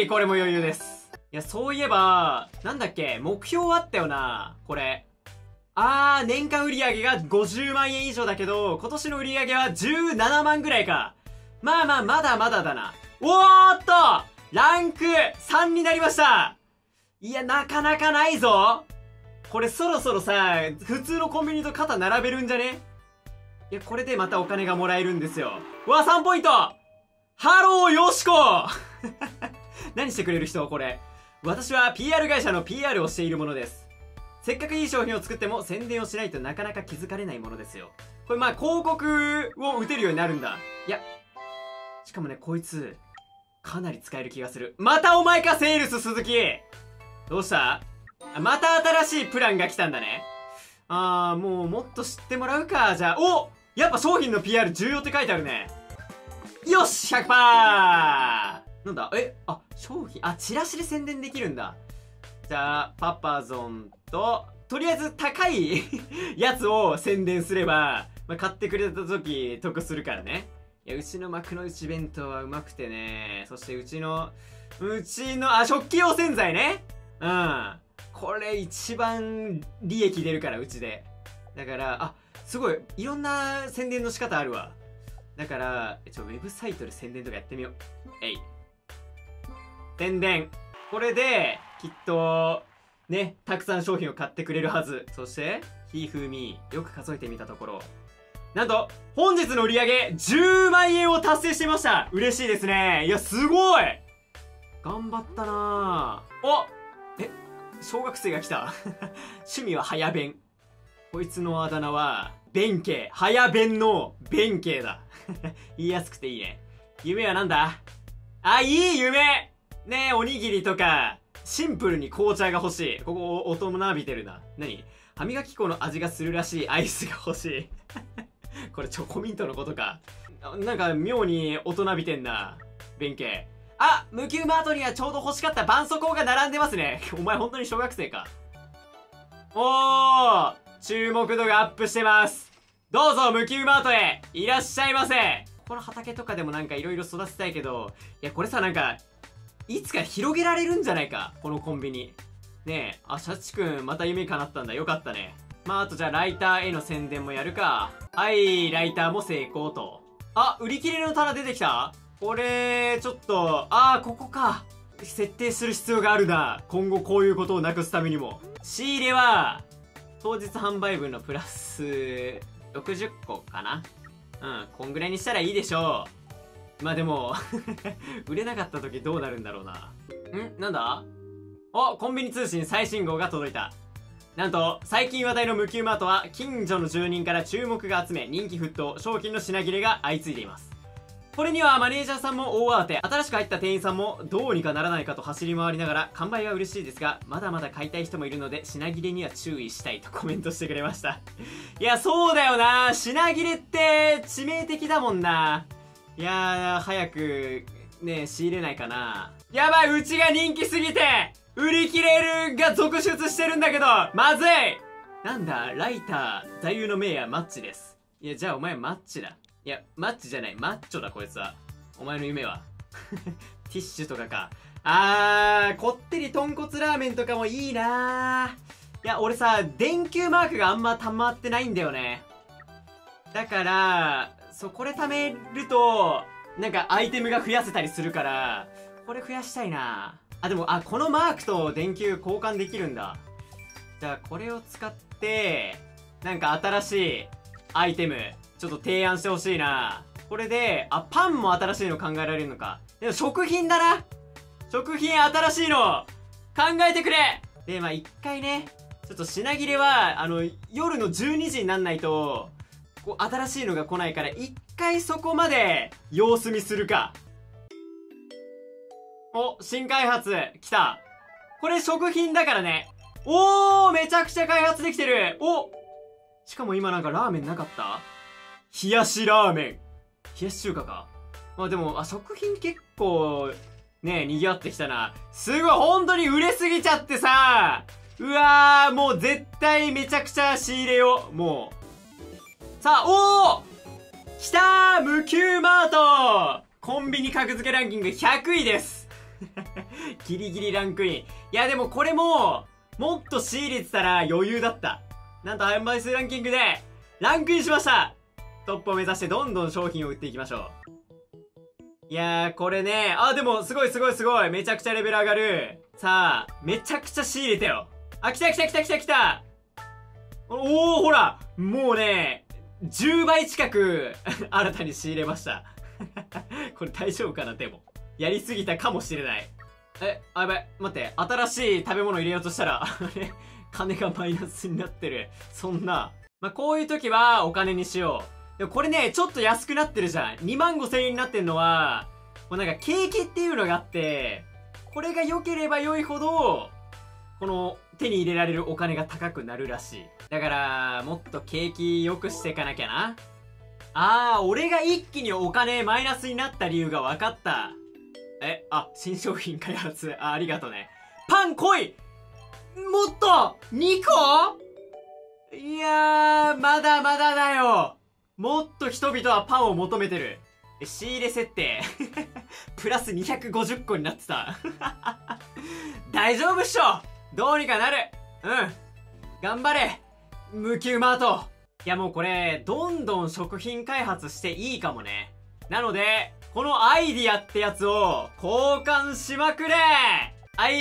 これも余裕です。いや、そういえば、なんだっけ、目標あったよな。これ。あー、年間売り上げがごじゅうまん円以上だけど、今年の売り上げはじゅうななまんぐらいか。まあまあ、まだまだだな。おーっとランクさんになりました。いや、なかなかないぞ。これそろそろさ、普通のコンビニと肩並べるんじゃね？いや、これでまたお金がもらえるんですよ。うわ、さんポイント！ハローよしこ何してくれる人これ。私は ピーアール 会社の ピーアール をしているものです。せっかくいい商品を作っても宣伝をしないとなかなか気づかれないものですよ。これまあ広告を打てるようになるんだ。いや、しかもね、こいつ、かなり使える気がする。またお前か、セールス鈴木！どうした？また新しいプランが来たんだね。あー、もうもっと知ってもらうか。じゃあ、お！やっぱ商品の ピーアール 重要って書いてあるね。よし !ひゃくパーセント！ なんだえ、あ、商品、あ、チラシで宣伝できるんだ。じゃあ、パパゾンと、とりあえず高いやつを宣伝すれば、まあ、買ってくれた時得するからね。いや、うちの幕の内弁当はうまくてね。そしてうちの、うちの、あ、食器用洗剤ね。うん。これ一番利益出るから、うちで。だから、あ、すごい、いろんな宣伝の仕方あるわ。だから、ちょ、ウェブサイトで宣伝とかやってみよう。えい。宣伝。これで、きっと、ね、たくさん商品を買ってくれるはず。そして、ひーふーみー、よく数えてみたところ、なんと、本日の売り上げじゅうまん円を達成していました。嬉しいですね。いや、すごい頑張ったなぁ。おえ、小学生が来た。趣味は早弁。こいつのあだ名は、弁慶。早弁の弁慶だ。言いやすくていいね。夢はなんだ？あ、いい夢ねえ、おにぎりとか、シンプルに紅茶が欲しい。ここ、大人びてるな。何？歯磨き粉の味がするらしいアイスが欲しい。これチョコミントのことか。なんか妙に大人びてんな。弁慶。あ、無給マートにはちょうど欲しかった絆創膏が並んでますね。お前本当に小学生か。おー、注目度がアップしてます。どうぞ無給マートへいらっしゃいませ。この畑とかでもなんか色々育てたいけど、いやこれさ、なんかいつか広げられるんじゃないか、このコンビニ。ねえ、あ、シャチくんまた夢叶ったんだ。よかったね。まああとじゃあライターへの宣伝もやるか。はい、ライターも成功と。あ、売り切れの棚出てきた？これ、ちょっと、あー、ここか。設定する必要があるな。今後こういうことをなくすためにも。仕入れは、当日販売分のプラスろくじゅっこかな。 うん、こんぐらいにしたらいいでしょう。まあでも売れなかった時どうなるんだろうな。んなんだ。お、コンビニ通信最新号が届いた。なんと最近話題の無給マートは近所の住人から注目が集め人気沸騰、商品の品切れが相次いでいます。これにはマネージャーさんも大慌て、新しく入った店員さんもどうにかならないかと走り回りながら、完売は嬉しいですがまだまだ買いたい人もいるので品切れには注意したいとコメントしてくれました。いやそうだよな、品切れって致命的だもんな。いやー早くね仕入れないかな。やばい、うちが人気すぎて売り切れるが続出してるんだけどまずい。なんだ、ライター座右の銘やマッチです。いやじゃあお前マッチだ。いやマッチじゃない、マッチョだこいつは。お前の夢はティッシュとかか。あー、こってり豚骨ラーメンとかもいいな。いや俺さ電球マークがあんま溜まってないんだよね。だからそうこれ貯めるとなんかアイテムが増やせたりするからこれ増やしたいな。あでもあこのマークと電球交換できるんだ。じゃあこれを使ってなんか新しいアイテムちょっと提案してほしいな。これであパンも新しいの考えられるのか。でも食品だな。食品新しいの考えてくれ。でまあ一回ねちょっと品切れはあの夜のじゅうにじになんないとこう新しいのが来ないから一回そこまで様子見するか。お、新開発来た。これ食品だからね。おー、めちゃくちゃ開発できてる。お、しかも今なんかラーメンなかった？冷やしラーメン。冷やし中華か。まあでもあ食品結構ね賑わってきたな。すごい本当に売れすぎちゃってさ、うわーもう絶対めちゃくちゃ仕入れよう。もうさあ、おーきたー、無給マートコンビニ格付けランキングひゃくいですギリギリランクイン。いやでもこれももっと仕入れてたら余裕だった。なんと販売数ランキングでランクインしました。トップを目指してどんどん商品を売っていきましょう。いやーこれね、あでもすごいすごいすごい、めちゃくちゃレベル上がる。さあめちゃくちゃ仕入れたよ。あ来た来た来た来た来た。おおほらもうねじゅうばい近く新たに仕入れましたこれ大丈夫かな。でもやりすぎたかもしれない。えあやばい待って、新しい食べ物入れようとしたらあれ金がマイナスになってる。そんなまあこういう時はお金にしよう。でもこれねちょっと安くなってるじゃん。にまんごせんえんになってんのはもうなんか景気っていうのがあって、これが良ければ良いほどこの手に入れられるお金が高くなるらしい。だからもっと景気良くしていかなきゃな。あー俺が一気にお金マイナスになった理由が分かった。えあ新商品開発 あ, ありがとね。パン来い。もっとにこ。いやーまだまだだよ。もっと人々はパンを求めてる。仕入れ設定プラスにひゃくごじゅっこになってた大丈夫っしょ。どうにかなる。うん頑張れ無給マート。いやもうこれどんどん食品開発していいかもね。なのでこのアイディアってやつを交換しまくれ。はい、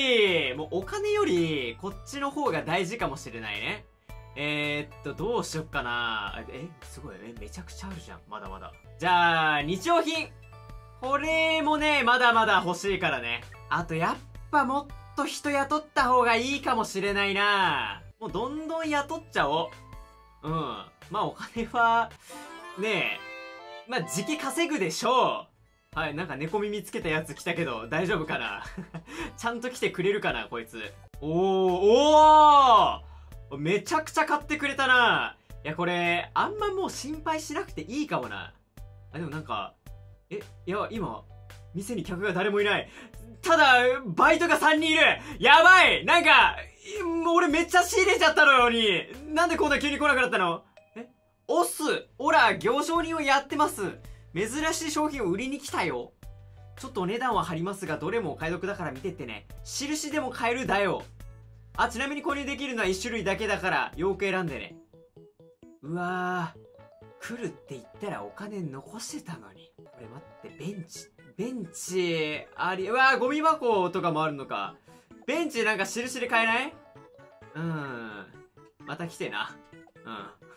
もうお金よりこっちの方が大事かもしれないね。えー、っとどうしよっかな。えすごいえめちゃくちゃあるじゃん。まだまだ。じゃあ日用品これもねまだまだ欲しいからね。あとやっぱもっと人雇った方がいいかもしれないな。もうどんどん雇っちゃおう。うんまあお金はねえまあ時期稼ぐでしょう。はいなんか猫耳つけたやつ来たけど大丈夫かなちゃんと来てくれるかなこいつ。おーおーめちゃくちゃ買ってくれたな。いやこれあんまもう心配しなくていいかもな。あでもなんかえいや今店に客が誰もいない。ただバイトがさんにんいる。やばいなんかもう俺めっちゃ仕入れちゃったのになんでこんな急に来なくなったの。えオスオラ行商人をやってます。珍しい商品を売りに来たよ。ちょっとお値段は張りますがどれもお買い得だから見てってね。印でも買えるだよ。あちなみに購入できるのはいち種類だけだからよく選んでね。うわー来るって言ったらお金残してたのに。これ待ってベンチベンチありうわーゴミ箱とかもあるのか。ベンチなんか印で買えない？うんまた来てな。うん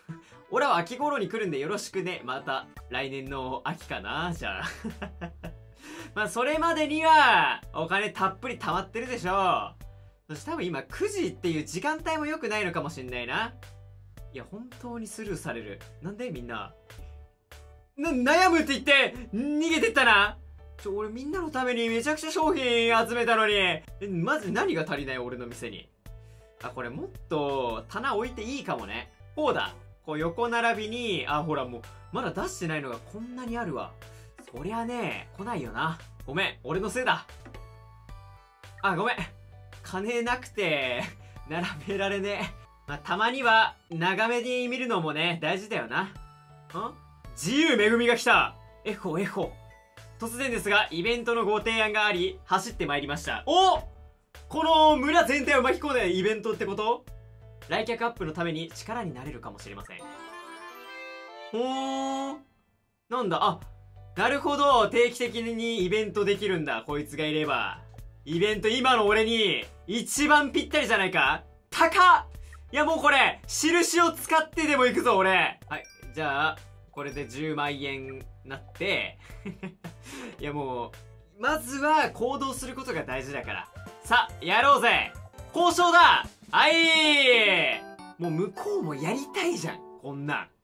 俺は秋頃に来るんでよろしくね。また、来年の秋かなじゃあ。まあ、それまでには、お金たっぷり貯まってるでしょ。そして多分今くじっていう時間帯も良くないのかもしんないな。いや、本当にスルーされる。なんでみんな。な、悩むって言って、逃げてったな。ちょ、俺みんなのためにめちゃくちゃ商品集めたのに。え、マジ何が足りない俺の店に。あ、これもっと棚置いていいかもね。こうだ。こう横並びに、あ、ほらもう、まだ出してないのがこんなにあるわ。そりゃね、来ないよな。ごめん、俺のせいだ。あ、ごめん。金なくて、並べられねえ。まあ、たまには、長めに見るのもね、大事だよな。ん自由めぐみが来た。エホエホ。突然ですが、イベントのご提案があり、走ってまいりました。おこの村全体を巻き込んでイベントってこと？来客アップのために力になれるかもしれません。ほーん。なんだ、あ、なるほど。定期的にイベントできるんだ。こいつがいれば。イベント今の俺に一番ぴったりじゃないか？高っ！いやもうこれ、印を使ってでも行くぞ、俺。はい。じゃあ、これでじゅうまんえんなって、いやもう、まずは行動することが大事だから。さあ、やろうぜ！交渉だ！はいもう向こうもやりたいじゃん、こんなん。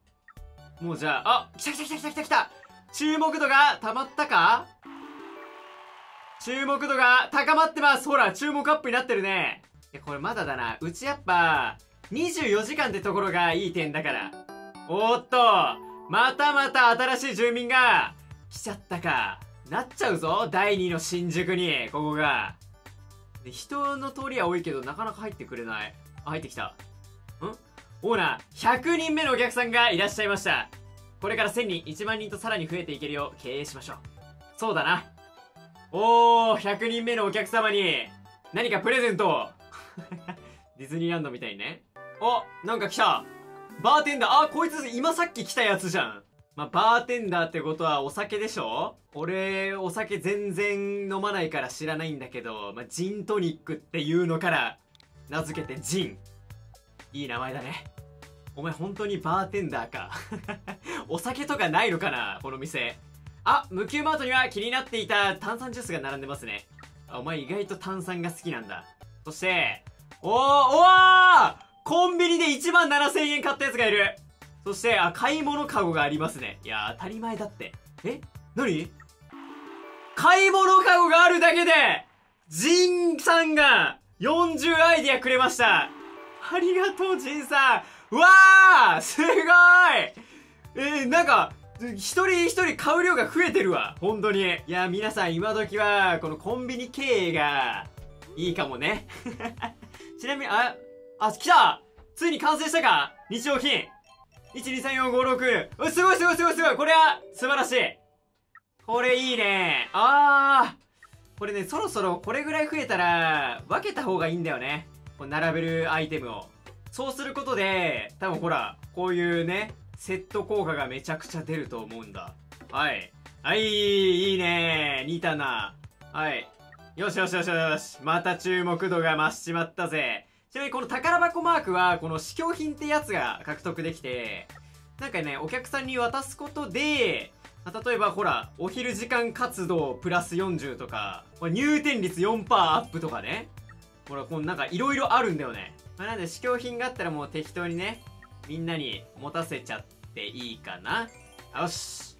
もうじゃあ、あ、来た来た来た来た来た来た！注目度が溜まったか？注目度が高まってます。ほら、注目アップになってるね。いや、これまだだな。うちやっぱ、にじゅうよじかんってところがいい点だから。おーっと、またまた新しい住民が来ちゃったか。なっちゃうぞ、だいにの新宿に、ここが。で、人の通りは多いけど、なかなか入ってくれない。あ、入ってきた。んオーナー、ひゃくにんめのお客さんがいらっしゃいました。これからせんにん、いちまんにんとさらに増えていけるよう経営しましょう。そうだな。おー、ひゃくにんめのお客様に、何かプレゼントを。ディズニーランドみたいにね。お、なんか来た。バーテンダー、あ、こいつ今さっき来たやつじゃん。まあ、バーテンダーってことはお酒でしょ？俺、お酒全然飲まないから知らないんだけど、まあ、ジントニックっていうのから名付けてジン。いい名前だね。お前本当にバーテンダーか。お酒とかないのかなこの店。あ、無給マートには気になっていた炭酸ジュースが並んでますね。あ、お前意外と炭酸が好きなんだ。そして、おー、おーコンビニでいちまんななせんえん買ったやつがいる。そして、あ、買い物カゴがありますね。いや、当たり前だって。え？何？買い物カゴがあるだけで、ジンさんがよんじゅうアイディアくれました。ありがとう、ジンさん。うわーすごいえー、なんか、一人一人買う量が増えてるわ。本当に。いや、皆さん今時は、このコンビニ経営が、いいかもね。ちなみに、あ、あ、来た！ついに完成したか？日用品。いちにさんよんごろく。うすごいすごいすごいすごい。これは、素晴らしい。これいいね。あー。これね、そろそろこれぐらい増えたら、分けた方がいいんだよね。こう並べるアイテムを。そうすることで、多分ほら、こういうね、セット効果がめちゃくちゃ出ると思うんだ。はい。はい、いいね。に棚。はい。よしよしよしよし。また注目度が増しちまったぜ。ちなみにこの宝箱マークは、この試供品ってやつが獲得できて、なんかね、お客さんに渡すことで、例えばほら、お昼時間活動プラスよんじゅうとか、入店率 よんパーセント アップとかね。ほら、このなんか色々あるんだよね。まあ、なんで試供品があったらもう適当にね、みんなに持たせちゃっていいかな。よし。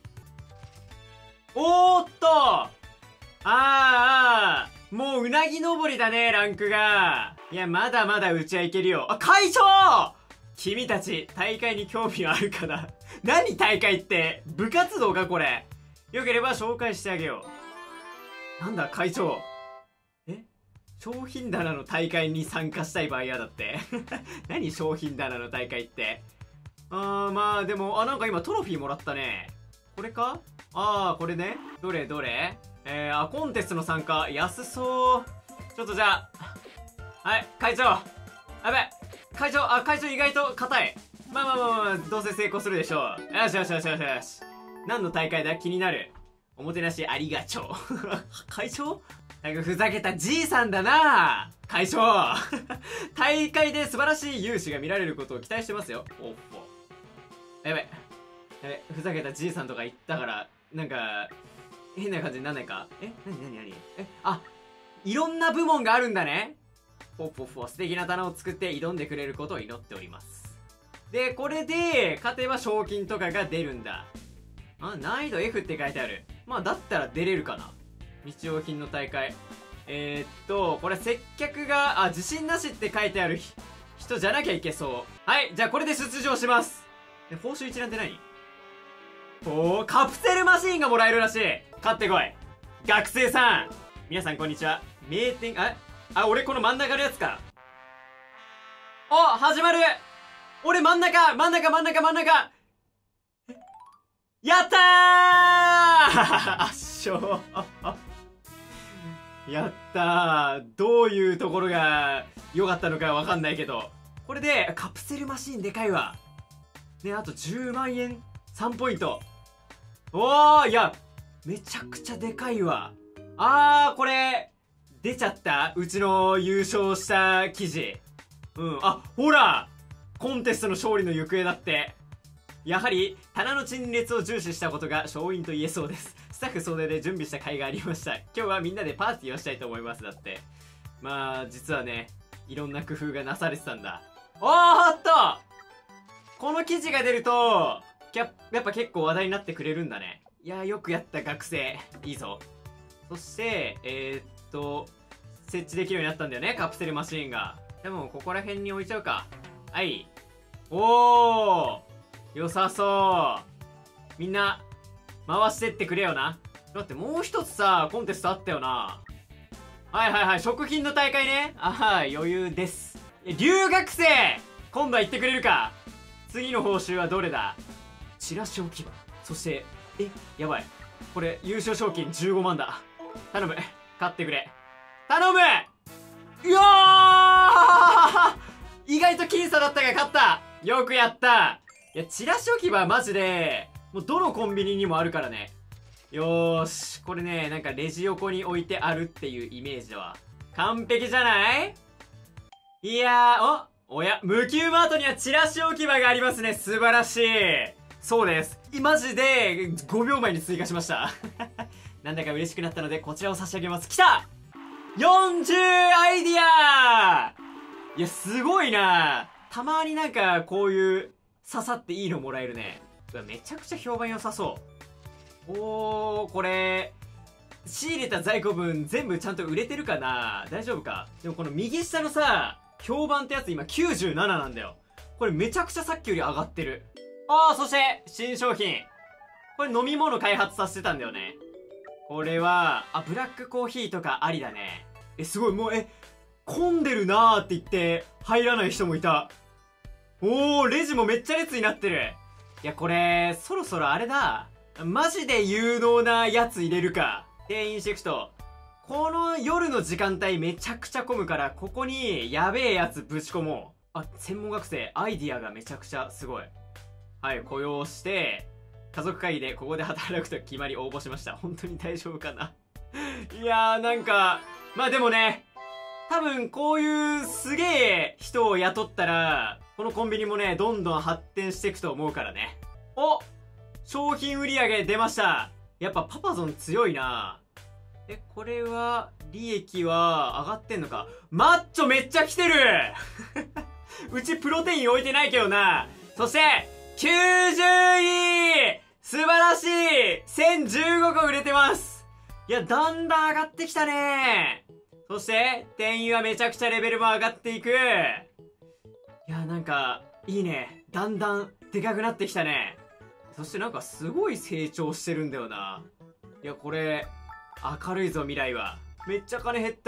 おーっとあーあーもううなぎ登りだね、ランクが。いや、まだまだうちはいけるよ。あ、会長君たち、大会に興味はあるかな何大会って、部活動かこれ。よければ紹介してあげよう。なんだ、会長。え商品棚の大会に参加したい場合やだって。何商品棚の大会って。あー、まあでも、あ、なんか今トロフィーもらったね。これか？あー、これね。どれどれ？えー、あ、コンテストの参加。安そう。ちょっとじゃあ。はい、会長。やべ。会長、あ、会長意外と硬い。まあまあまあまあ、どうせ成功するでしょう。よしよしよしよしよし。何の大会だ？気になる。おもてなしありがちょう。会長？なんかふざけたじいさんだな会長。大会で素晴らしい勇姿が見られることを期待してますよ。おっぽ。 やべ。やべ。ふざけたじいさんとか言ったから、なんか、変な感じになんないか？え？なになになに？え、あ、いろんな部門があるんだね。ポッポッポ、素敵な棚を作って挑んでくれることを祈っております。で、これで、勝てば賞金とかが出るんだ。あ、難易度 F って書いてある。まあ、だったら出れるかな。日用品の大会。えー、っと、これ接客が、あ、自信なしって書いてある人じゃなきゃいけそう。はい、じゃあこれで出場します。で、報酬一覧って何？おー、カプセルマシーンがもらえるらしい。買ってこい。学生さん。皆さんこんにちは。名店、あ、あ、俺この真ん中のやつか。お、始まる。俺真ん中、真ん中、真ん中、真ん中。やったー圧勝やったー。どういうところが良かったのかわかんないけど。これで、カプセルマシーンでかいわ。ね、あとじゅうまんえんさんポイント。おー、いや、めちゃくちゃでかいわ。あー、これ、出ちゃったうちの優勝した記事。うん、あ、ほらコンテストの勝利の行方だって。やはり、棚の陳列を重視したことが勝因と言えそうです。スタッフ総出で準備した甲斐がありました。今日はみんなでパーティーをしたいと思います。だって。まあ、実はね、いろんな工夫がなされてたんだ。おーっとこの記事が出ると、やっぱ結構話題になってくれるんだね。いやー、よくやった学生。いいぞ。そして、えー、っと、設置できるようになったんだよね、カプセルマシーンが。でも、ここら辺に置いちゃうか。はい。おー良さそう。みんな、回してってくれよな。だってもう一つさ、コンテストあったよな。はいはいはい、食品の大会ね。あは、余裕です。留学生今度は言ってくれるか。次の報酬はどれだ？チラシ置き場。そして、え、やばい。これ、優勝賞金じゅうごまんだ。頼む。買ってくれ。頼むうわー意外と僅差だったが勝った。よくやった。いや、チラシ置き場はマジで、もうどのコンビニにもあるからね。よーし。これね、なんかレジ横に置いてあるっていうイメージだわ。完璧じゃない？いやー、おおや、無給マートにはチラシ置き場がありますね。素晴らしい。そうです。マジでごびょうまえに追加しました。なんだか嬉しくなったので、こちらを差し上げます。きた !よんじゅう アイディアいや、すごいな。たまになんか、こういう刺さっていいのもらえるね。めちゃくちゃ評判良さそう。おー、これ、仕入れた在庫分全部ちゃんと売れてるかな？大丈夫か？でもこの右下のさ、評判ってやつ今きゅうじゅうなななんだよ。これめちゃくちゃさっきより上がってる。あー、そして、新商品。これ飲み物開発させてたんだよね。これは、あ、ブラックコーヒーとかありだね。え、すごい、もう、え、混んでるなーって言って入らない人もいた。おー、レジもめっちゃ列になってる。いや、これ、そろそろあれだ。マジで有能なやつ入れるか。店員シフト。この夜の時間帯めちゃくちゃ混むから、ここにやべえやつぶち込もう。あ、専門学生、アイディアがめちゃくちゃすごい。はい、雇用して、家族会議でここで働くと決まり応募しました。本当に大丈夫かな。いやー、なんか、まあでもね、多分こういうすげえ人を雇ったら、このコンビニもね、どんどん発展していくと思うからね。お！商品売り上げ出ました。やっぱパパゾン強いな。え、これは、利益は上がってんのか。マッチョめっちゃ来てるうちプロテイン置いてないけどな。そして、きゅうじゅうい素晴らしい !せんじゅうご 個売れてます。いや、だんだん上がってきたね。そして、店員はめちゃくちゃレベルも上がっていく。いや、なんか、いいね。だんだんでかくなってきたね。そしてなんかすごい成長してるんだよな。いや、これ、明るいぞ未来は。めっちゃ金減った。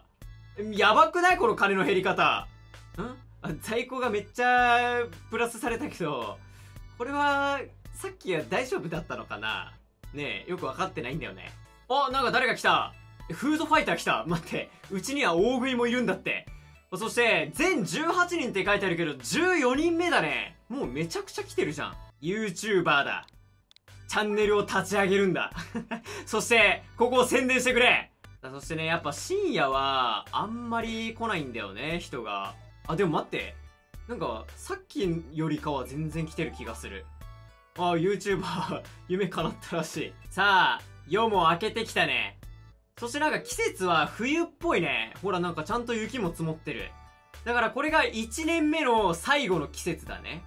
やばくないこの金の減り方。んあ、在庫がめっちゃプラスされたけど、これは、さっきは大丈夫だったのかな？ねえ、よくわかってないんだよね。あ、なんか誰か来た。フードファイター来た。待って、うちには大食いもいるんだって。そして、全じゅうはちにんって書いてあるけど、じゅうよにんめだね。もうめちゃくちゃ来てるじゃん。YouTuber だ。チャンネルを立ち上げるんだ。そして、ここを宣伝してくれ。そしてね、やっぱ深夜は、あんまり来ないんだよね、人が。あ、でも待って。なんか、さっきよりかは全然来てる気がする。 あ、YouTuber 夢叶ったらしい。さあ、夜も明けてきたね。そしてなんか季節は冬っぽいね。ほらなんかちゃんと雪も積もってる。だからこれがいちねんめの最後の季節だね。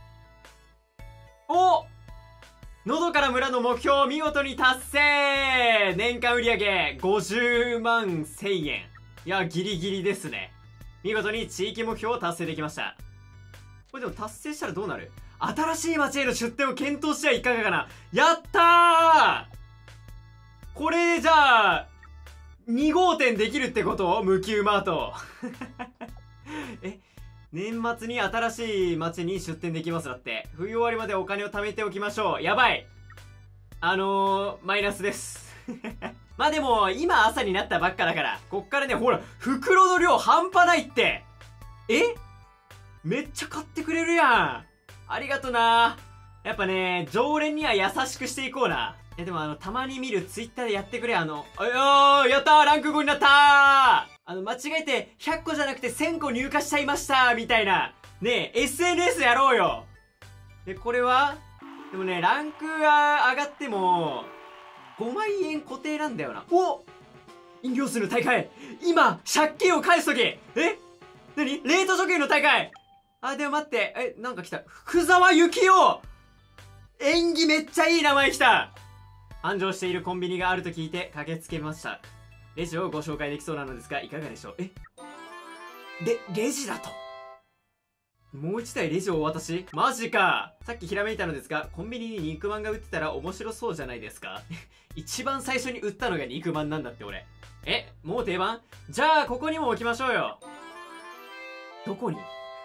お、のどかな村の目標を見事に達成。年間売上ごじゅうまんせんえん。いや、ギリギリですね。見事に地域目標を達成できました。これでも達成したらどうなる？新しい町への出店を検討してはいかがかな。やったー！これじゃあ、に号店できるってこと？無給マート。え、年末に新しい町に出店できますだって。冬終わりまでお金を貯めておきましょう。やばい。あのー、マイナスです。まあでも、今朝になったばっかだから、こっからね、ほら、袋の量半端ないって。え？めっちゃ買ってくれるやん。ありがとな。やっぱね、常連には優しくしていこうな。いやでもあの、たまに見るツイッターでやってくれ、あの、あ、よー、やったー、ランクごになったー。あの、間違えてひゃっこじゃなくてせんこ入荷しちゃいましたみたいな。ねえ、エスエヌエス やろうよ。で、これはでもね、ランクが上がっても、ごまんえん固定なんだよな。お！飲料水の大会！今、借金を返すとき！え？何？冷凍食品の大会！あ、でも待って、え、なんか来た。福沢諭吉！演技めっちゃいい名前来た！繁盛しているコンビニがあると聞いて駆けつけました。レジをご紹介できそうなのですが、いかがでしょう？え？で、レジだと。もう一台レジをお渡し？マジか。さっきひらめいたのですが、コンビニに肉まんが売ってたら面白そうじゃないですか？一番最初に売ったのが肉まんなんだって俺。え？もう定番？じゃあ、ここにも置きましょうよ。どこに？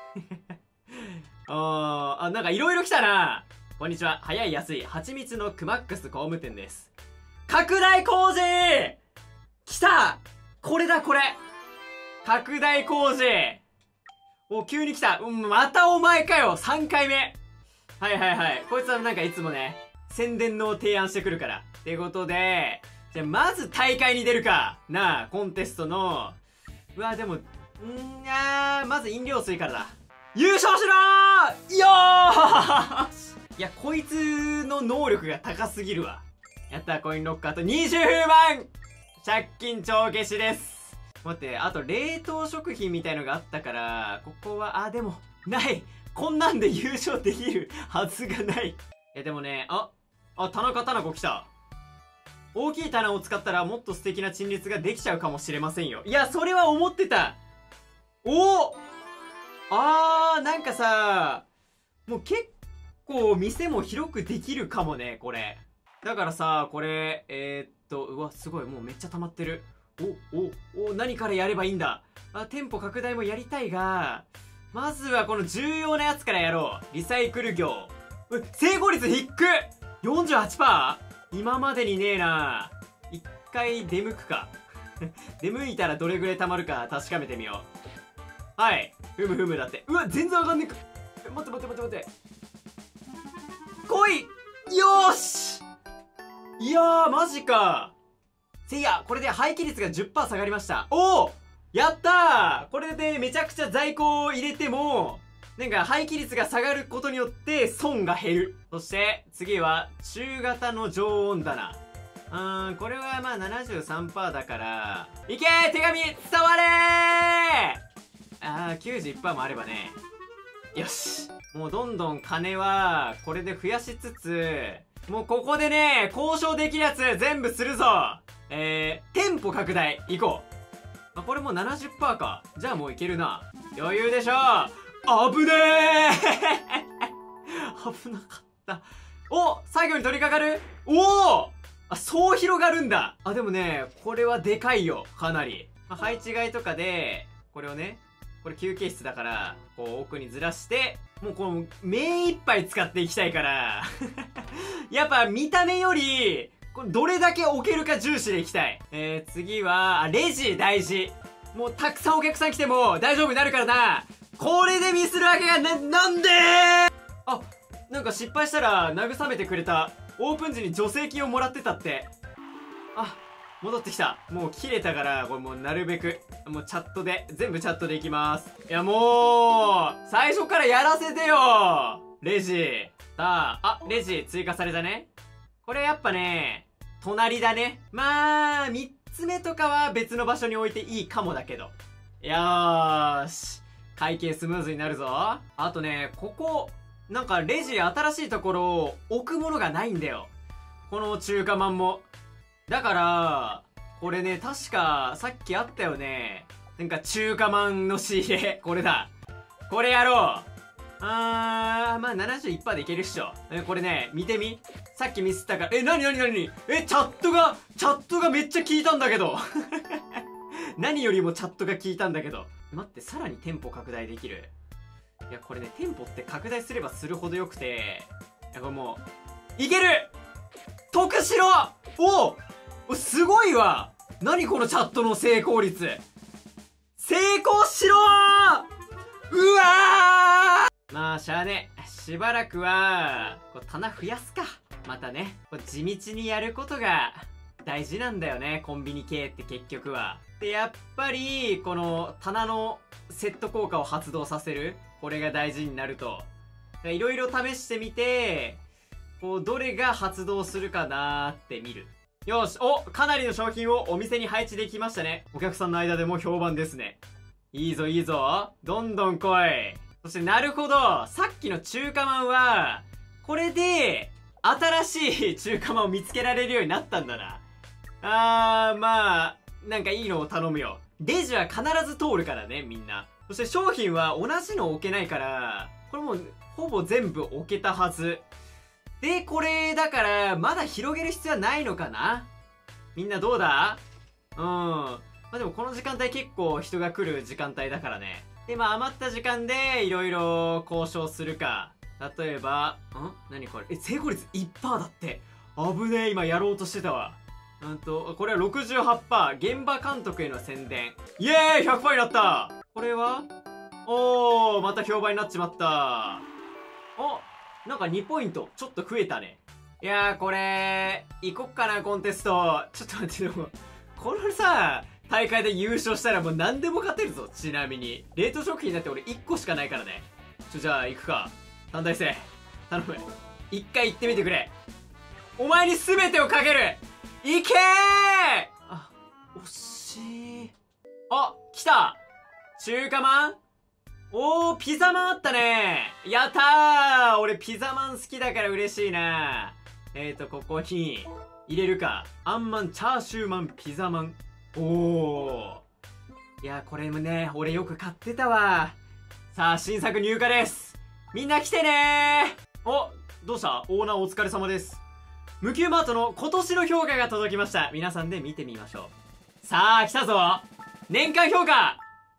あー、あ、なんかいろいろ来たな。こんにちは。早い安い。蜂蜜のクマックス工務店です。拡大工事！来た！これだこれ！拡大工事！お、急に来た。うん、またお前かよ !さん 回目。はいはいはい。こいつはなんかいつもね、宣伝の提案してくるから。ってことで、じゃあまず大会に出るか。なあ、コンテストの。うわ、でも、んーあー、まず飲料水からだ。優勝しろー！よーし！いや、こいつの能力が高すぎるわ。やった、コインロッカーとにじゅうまん！借金帳消しです。待って、あと冷凍食品みたいのがあったから、ここは、あ、でも、ない！こんなんで優勝できるはずがない。いや、でもね、あ、あ、田中田中来た。大きい棚を使ったらもっと素敵な陳列ができちゃうかもしれませんよ。いや、それは思ってた。お！あー、なんかさ、もう結構店も広くできるかもね、これ。だからさ、これ、えー、っと、うわ、すごい、もうめっちゃ溜まってる。お、お、お、何からやればいいんだ。あ、店舗拡大もやりたいが、まずはこの重要なやつからやろう。リサイクル業。う、成功率低っ !よんじゅうはちパーセント？ 今までにねえな。一回出向くか。出向いたらどれぐらい溜まるか確かめてみよう。はい。ふむふむだって。うわ、全然上がんねえか。待って待って待って待って。来い！よーし！いやー、マジか。せいや、これで廃棄率が じゅっパーセント 下がりました。おお！やったー！これでめちゃくちゃ在庫を入れても、なんか廃棄率が下がることによって損が減る。そして次は中型の常温棚。うーん、これはまあ ななじゅうさんパーセント だから、いけー！手紙伝われー！あー、きゅうじゅういちパーセント もあればね。よし！もうどんどん金はこれで増やしつつ、もうここでね、交渉できるやつ全部するぞ！えー、店舗拡大、行こう。あ、これもう ななじゅっパーセント か。じゃあもういけるな。余裕でしょ。危ねー危なかった。お、作業に取り掛かる。おお、あ、そう広がるんだ。あ、でもね、これはでかいよ。かなり。まあ、配置換えとかで、これをね、これ休憩室だから、こう奥にずらして、もうこの目いっぱい使っていきたいから、やっぱ見た目より、これどれだけ置けるか重視でいきたい。えー、次は、あ、レジ大事。もうたくさんお客さん来ても大丈夫になるからな。これでミスるわけがな、なんでー！あ、なんか失敗したら慰めてくれた。オープン時に助成金をもらってたって。あ、戻ってきた。もう切れたから、これもうなるべく、もうチャットで、全部チャットでいきます。いやもう、最初からやらせてよ。 レジ。さあ、あ、レジ追加されたね。これやっぱね、隣だね。まあ、みっつめとかは別の場所に置いていいかもだけど。よーし。会計スムーズになるぞ。あとね、ここ、なんかレジ新しいところを置くものがないんだよ。この中華まんも。だから、これね、確かさっきあったよね。なんか中華まんの仕入れ。これだ。これやろう。あー、まあ ななじゅういちパーセント でいけるっしょ。え、これね、見てみ。さっきミスったから。え、なになになにえ、チャットが、チャットがめっちゃ効いたんだけど。何よりもチャットが効いたんだけど。待って、さらに店舗拡大できる。いや、これね、店舗って拡大すればするほど良くて、いや、これもう、いける得しろおおすごいわ何このチャットの成功率成功しろーうわーまあ、しゃあね。しばらくは、こう棚増やすか。またね。こう地道にやることが大事なんだよね。コンビニ系って結局は。で、やっぱり、この棚のセット効果を発動させる。これが大事になると。いろいろ試してみて、こう、どれが発動するかなーって見る。よし、お、かなりの商品をお店に配置できましたね。お客さんの間でも評判ですね。いいぞいいぞ。どんどん来い。そしてなるほど。さっきの中華まんは、これで、新しい中華まんを見つけられるようになったんだな。あー、まあ、なんかいいのを頼むよ。レジは必ず通るからね、みんな。そして商品は同じの置けないから、これもう、ほぼ全部置けたはず。で、これ、だから、まだ広げる必要はないのかな？みんなどうだ？うん。まあでもこの時間帯結構人が来る時間帯だからね。で、まあ余った時間でいろいろ交渉するか。例えば、ん？何これ？え、成功率 いちパーセント だって。危ねえ、今やろうとしてたわ。うんと、これは ろくじゅうはちパーセント。現場監督への宣伝。イエーイ !ひゃくパーセント になった。これはおー、また評判になっちまった。お、なんかにポイント。ちょっと増えたね。いやー、これ、行こっかな、コンテスト。ちょっと待って、でも、このさ、大会で優勝したらもう何でも勝てるぞ、ちなみに。冷凍食品だって俺いっこしかないからね。ちょ、じゃあ行くか。短大生、頼む。一回行ってみてくれ。お前に全てをかけるいけーあ、惜しい。あ、来た中華まんおー、ピザまんあったね。やったー俺ピザまん好きだから嬉しいな。えーと、ここに入れるか。あんまん、チャーシューまん、ピザまん。おー。いや、これもね、俺よく買ってたわ。さあ、新作入荷です。みんな来てねー。お、どうしたオーナーお疲れ様です。無給マートの今年の評価が届きました。皆さんで見てみましょう。さあ、来たぞ年間評価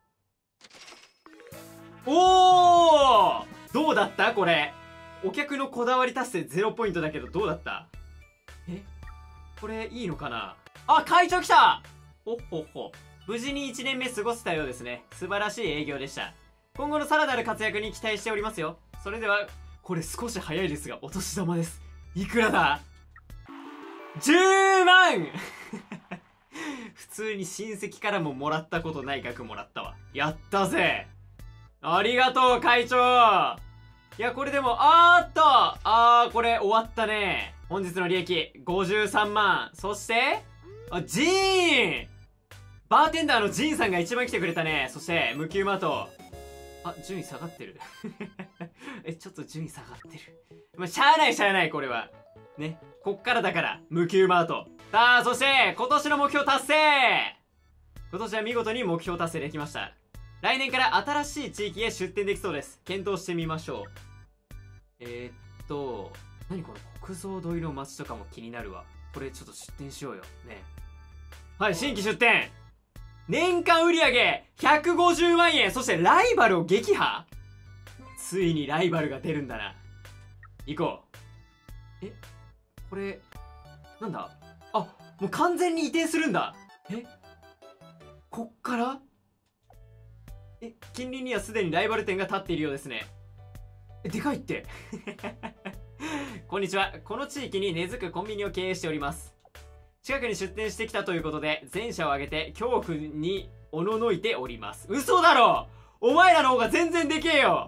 おーどうだったこれ。お客のこだわり達成ゼロポイントだけどどうだった？えこれいいのかなあ、会長来たほっほっほ。無事にいちねんめ過ごせたようですね。素晴らしい営業でした。今後のさらなる活躍に期待しておりますよ。それでは、これ少し早いですが、お年玉です。いくらだ ?じゅうまん普通に親戚からももらったことない額もらったわ。やったぜありがとう、会長いや、これでも、あーっとあー、これ終わったね。本日の利益、ごじゅうさんまん。そして、あ、ジーンバーテンダーのジーンさんが一番来てくれたね。そして、無給マート。あ、順位下がってる。え、ちょっと順位下がってる。まあ、しゃあないしゃあない、これは。ね。こっからだから、無給マート。さあ、そして、今年の目標達成今年は見事に目標達成できました。来年から新しい地域へ出店できそうです。検討してみましょう。えー、っと、何この国蔵土井の街とかも気になるわ。これちょっと出店しようよ。ね。はい、新規出店年間売上ひゃくごじゅうまんえんそしてライバルを撃破ついにライバルが出るんだな。行こう。えこれ、なんだあ、もう完全に移転するんだ。えこっからえ、近隣にはすでにライバル店が建っているようですね。え、でかいって。こんにちは。この地域に根付くコンビニを経営しております。近くに出店してきたということで、全社を挙げて恐怖におののいております。嘘だろお前らの方が全然でけえよ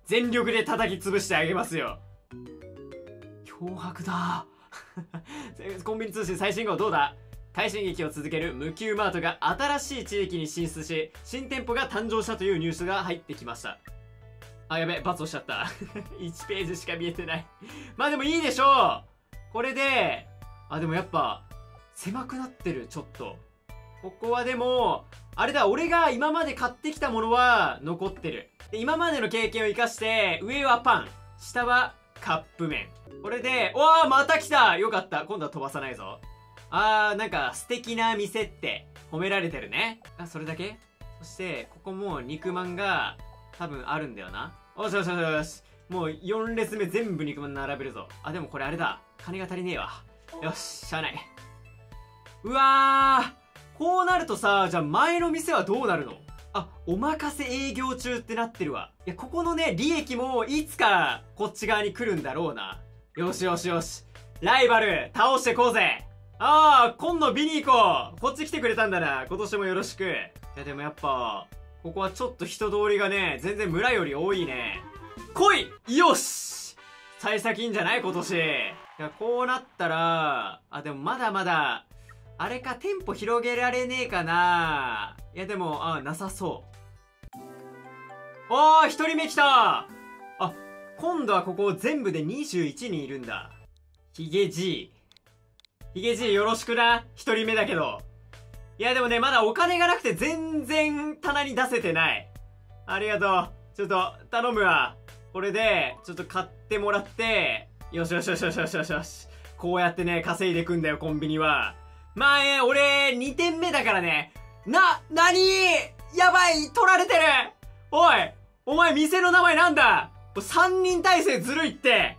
全力で叩き潰してあげますよ。脅迫だコンビニ通信最新号どうだ。快進撃を続ける無給マートが新しい地域に進出し、新店舗が誕生したというニュースが入ってきました。あ、やべ、罰をしちゃったいちページしか見えてないまあでもいいでしょう。これで、あ、でもやっぱ狭くなってる。ちょっとここはでもあれだ、俺が今まで買ってきたものは残ってる。で今までの経験を生かして上はパン、下はカップ麺。これで、おー、また来た。よかった、今度は飛ばさないぞ。あー、なんか素敵な店って褒められてるね。あ、それだけ。そしてここも肉まんが多分あるんだよな。よしよしよしよし、もうよん列目全部肉まん並べるぞ。あ、でもこれあれだ、金が足りねえわ。よし、しゃあない。うわー、こうなるとさ、じゃあ前の店はどうなるの。あ、お任せ営業中ってなってるわ。いや、ここのね、利益もいつかこっち側に来るんだろうな。よしよしよし、ライバル倒してこうぜ。ああ、今度見に行こう。こっち来てくれたんだな。今年もよろしく。いやでもやっぱここはちょっと人通りがね、全然村より多いね。来い。よし、幸先いいんじゃない今年。いや、こうなったら、あ、でもまだまだあれか、店舗広げられねえかな。いやでも、あ、なさそう。おー、一人目来た。あ、今度はここ全部でにじゅういちにんいるんだ。ヒゲじい。ヒゲじいよろしくな。一人目だけど。いやでもね、まだお金がなくて全然棚に出せてない。ありがとう。ちょっと頼むわ。これで、ちょっと買ってもらって、よしよしよしよしよしよしよし。こうやってね、稼いでいくんだよ、コンビニは。まあ、えー、俺、にてんめだからね。な、なにやばい、取られてる。おい、お前店の名前なんだ。さんにん体制ずるいって。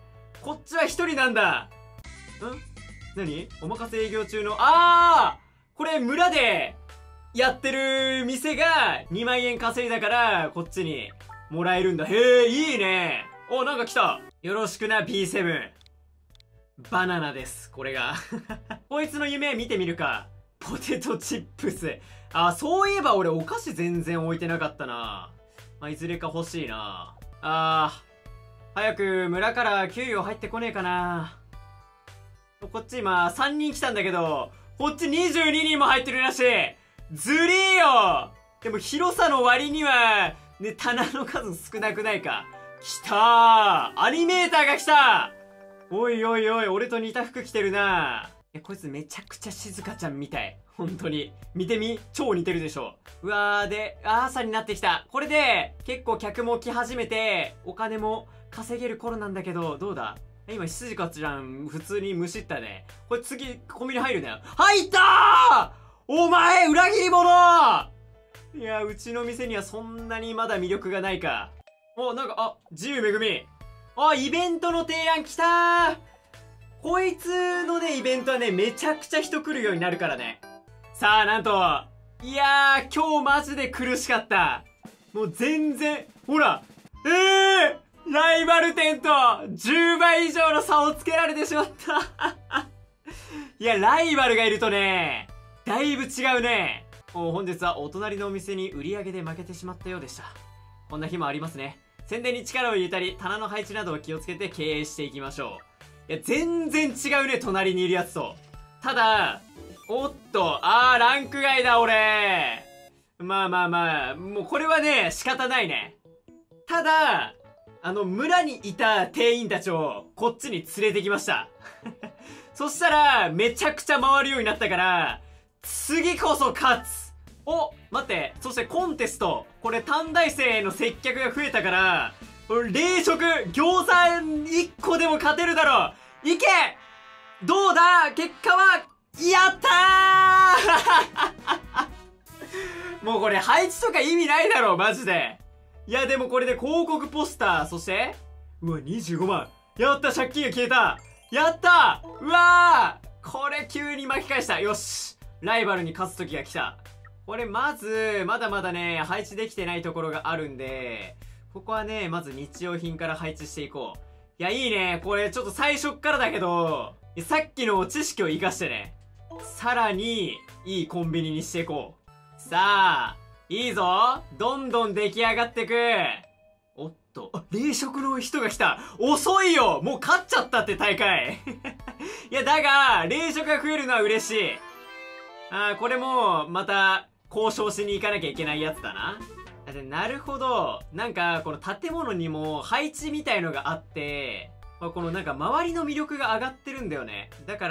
こっちはひとりなんだ。ん？何？お任せ営業中の、あー、これ村でやってる店がにまんえん稼いだからこっちにもらえるんだ。へえ、いいね。お、なんか来た。よろしくな ピーセブン。バナナです、これがこいつの夢見てみるか。ポテトチップス。あ、そういえば俺お菓子全然置いてなかったな。まあ、いずれか欲しいな。あー、早く村から給与入ってこねえかな。こっち今さんにん来たんだけど、こっちにじゅうににんも入ってるらしい。ずりーよ。でも広さの割にはね、棚の数少なくないか。来たー、アニメーターが来た。おいおいおい、俺と似た服着てるな。いや、こいつめちゃくちゃ静香ちゃんみたい。本当に見てみ、超似てるでしょ。うわー、で朝になってきた。これで結構客も来始めてお金も稼げる頃なんだけど、どうだ。今静香ちゃん普通にむしったね。これ次コンビニ入るなよ。入ったー。お前裏切り者。いや、うちの店にはそんなにまだ魅力がないか。お、なんか、あ、自由めぐみ。あ、イベントの提案来たー。こいつのね、イベントはね、めちゃくちゃ人来るようになるからね。さあ、なんと、いやー、今日マジで苦しかった。もう全然、ほら、えー、ライバル店とじゅうばい以上の差をつけられてしまったいや、ライバルがいるとね、だいぶ違うね。本日はお隣のお店に売り上げで負けてしまったようでした。こんな日もありますね。宣伝に力を入れたり、棚の配置などを気をつけて経営していきましょう。いや、全然違うね、隣にいるやつと。ただ、おっと、あー、ランク外だ、俺。まあまあまあ、もうこれはね、仕方ないね。ただ、あの、村にいた店員たちを、こっちに連れてきました。そしたら、めちゃくちゃ回るようになったから、次こそ勝つ。お、待って、そしてコンテスト。これ短大生への接客が増えたから、冷食、餃子いっこでも勝てるだろう。いけ。どうだ、結果は、やったーもうこれ配置とか意味ないだろう、マジで。いや、でもこれで広告ポスター、そして、うわ、にじゅうごまん。やった、借金が消えた。やったー。うわー、これ急に巻き返した。よし。ライバルに勝つ時が来た。これまず、まだまだね、配置できてないところがあるんで、ここはね、まず日用品から配置していこう。いや、いいね。これちょっと最初っからだけど、さっきの知識を活かしてね、さらにいいコンビニにしていこう。さあ、いいぞ。どんどん出来上がってく。おっと。 と、あ、冷食の人が来た。遅いよ、もう勝っちゃったって大会。いや、だが、冷食が増えるのは嬉しい。あー、これも、また、交渉しに行かなきゃいけないやつだな。で、なるほど。なんか、この建物にも配置みたいのがあって、まあ、このなんか周りの魅力が上がってるんだよね。だから、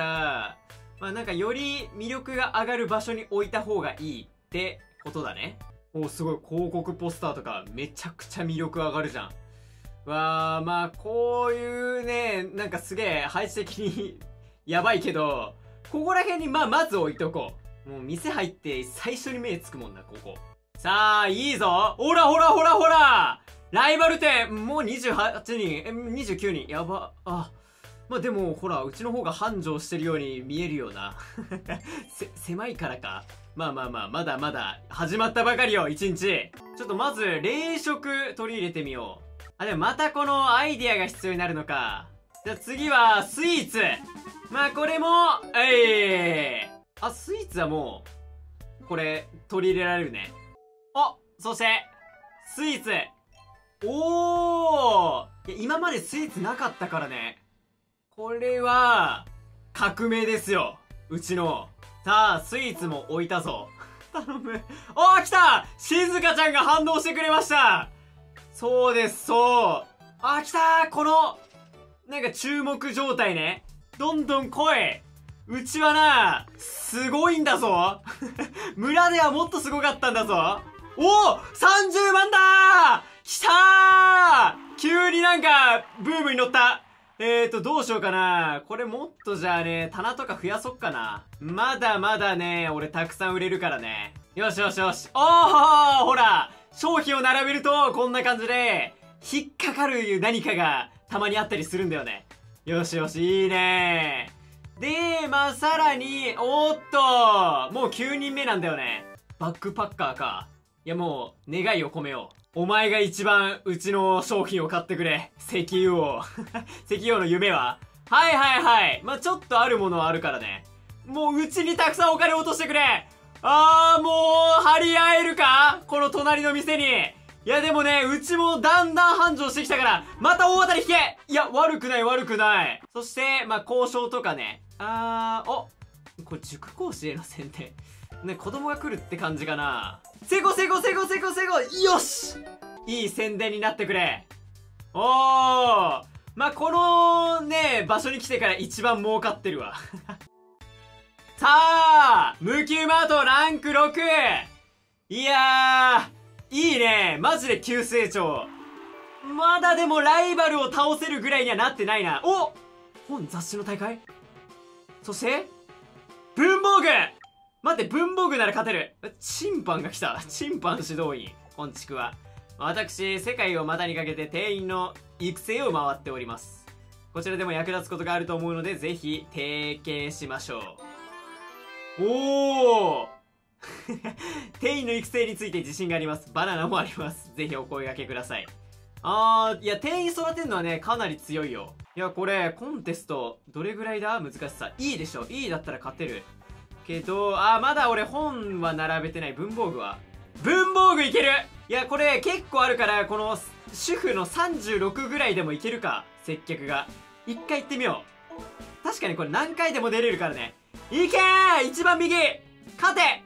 まあなんかより魅力が上がる場所に置いた方がいいってことだね。お、すごい。広告ポスターとかめちゃくちゃ魅力上がるじゃん。わー、まあこういうね、なんかすげえ配置的にやばいけど、ここら辺にまあまず置いとこう。もう店入って最初に目つくもんな、ここ。さあ、いいぞ。ほらほらほらほら、ライバル店、もうにじゅうはちにん、え、にじゅうきゅうにん。やば。あ、まあ、でも、ほら、うちの方が繁盛してるように見えるよな。せ、狭いからか。まあまあまあ、まだまだ、始まったばかりよ、一日。ちょっとまず、冷食取り入れてみよう。あ、でもまたこのアイディアが必要になるのか。じゃあ次は、スイーツ。まあこれも、えい。あ、スイーツはもう、これ、取り入れられるね。お、そして、スイーツ。おー、いや、今までスイーツなかったからね。これは、革命ですよ。うちの。さあ、スイーツも置いたぞ。頼む。おー、来た、静香ちゃんが反応してくれました。そうです、そう。あ、来た、この、なんか注目状態ね。どんどん来い。うちはな、すごいんだぞ。村ではもっとすごかったんだぞ。おお !さんじゅう 万だー、来たー、急になんか、ブームに乗った。えーと、どうしようかな。これもっとじゃあね、棚とか増やそっかな。まだまだね、俺たくさん売れるからね。よしよしよし。おー、ほら、商品を並べると、こんな感じで、引っかかる何かがたまにあったりするんだよね。よしよし、いいね。で、まあ、さらに、おーっと、もうきゅうにんめなんだよね。バックパッカーか。いやもう、願いを込めよう。お前が一番うちの商品を買ってくれ。石油王。石油王の夢ははいはいはい。まあ、ちょっとあるものはあるからね。もううちにたくさんお金落としてくれ。あー、もう、張り合えるかこの隣の店に。いやでもね、うちもだんだん繁盛してきたから、また大当たり引け。いや、悪くない悪くない。そして、まあ、交渉とかね。あー、お、これ塾講師への宣伝。ね、子供が来るって感じかな。せこせこせこせこせこ、よし、いい宣伝になってくれ。おー、まあ、このね、場所に来てから一番儲かってるわ。さあ、無給マートランクろく。いやー、いいね。マジで急成長。まだでもライバルを倒せるぐらいにはなってないな。お、本雑誌の大会。そして、文房具。待って、文房具なら勝てる。チンパンが来た。チンパン指導員。本地区は。私、世界を股にかけて店員の育成を回っております。こちらでも役立つことがあると思うので、ぜひ、提携しましょう。おー店員の育成について自信があります。バナナもあります。ぜひお声掛けください。あー、いや、店員育てるのはね、かなり強いよ。いや、これ、コンテスト、どれぐらいだ難しさ。いいでしょ。いいだったら勝てる。けど、あー、まだ俺本は並べてない。文房具は。文房具いける。いや、これ結構あるから、この、主婦のさんじゅうろくぐらいでもいけるか。接客が。一回行ってみよう。確かにこれ何回でも出れるからね。いけー一番右勝て。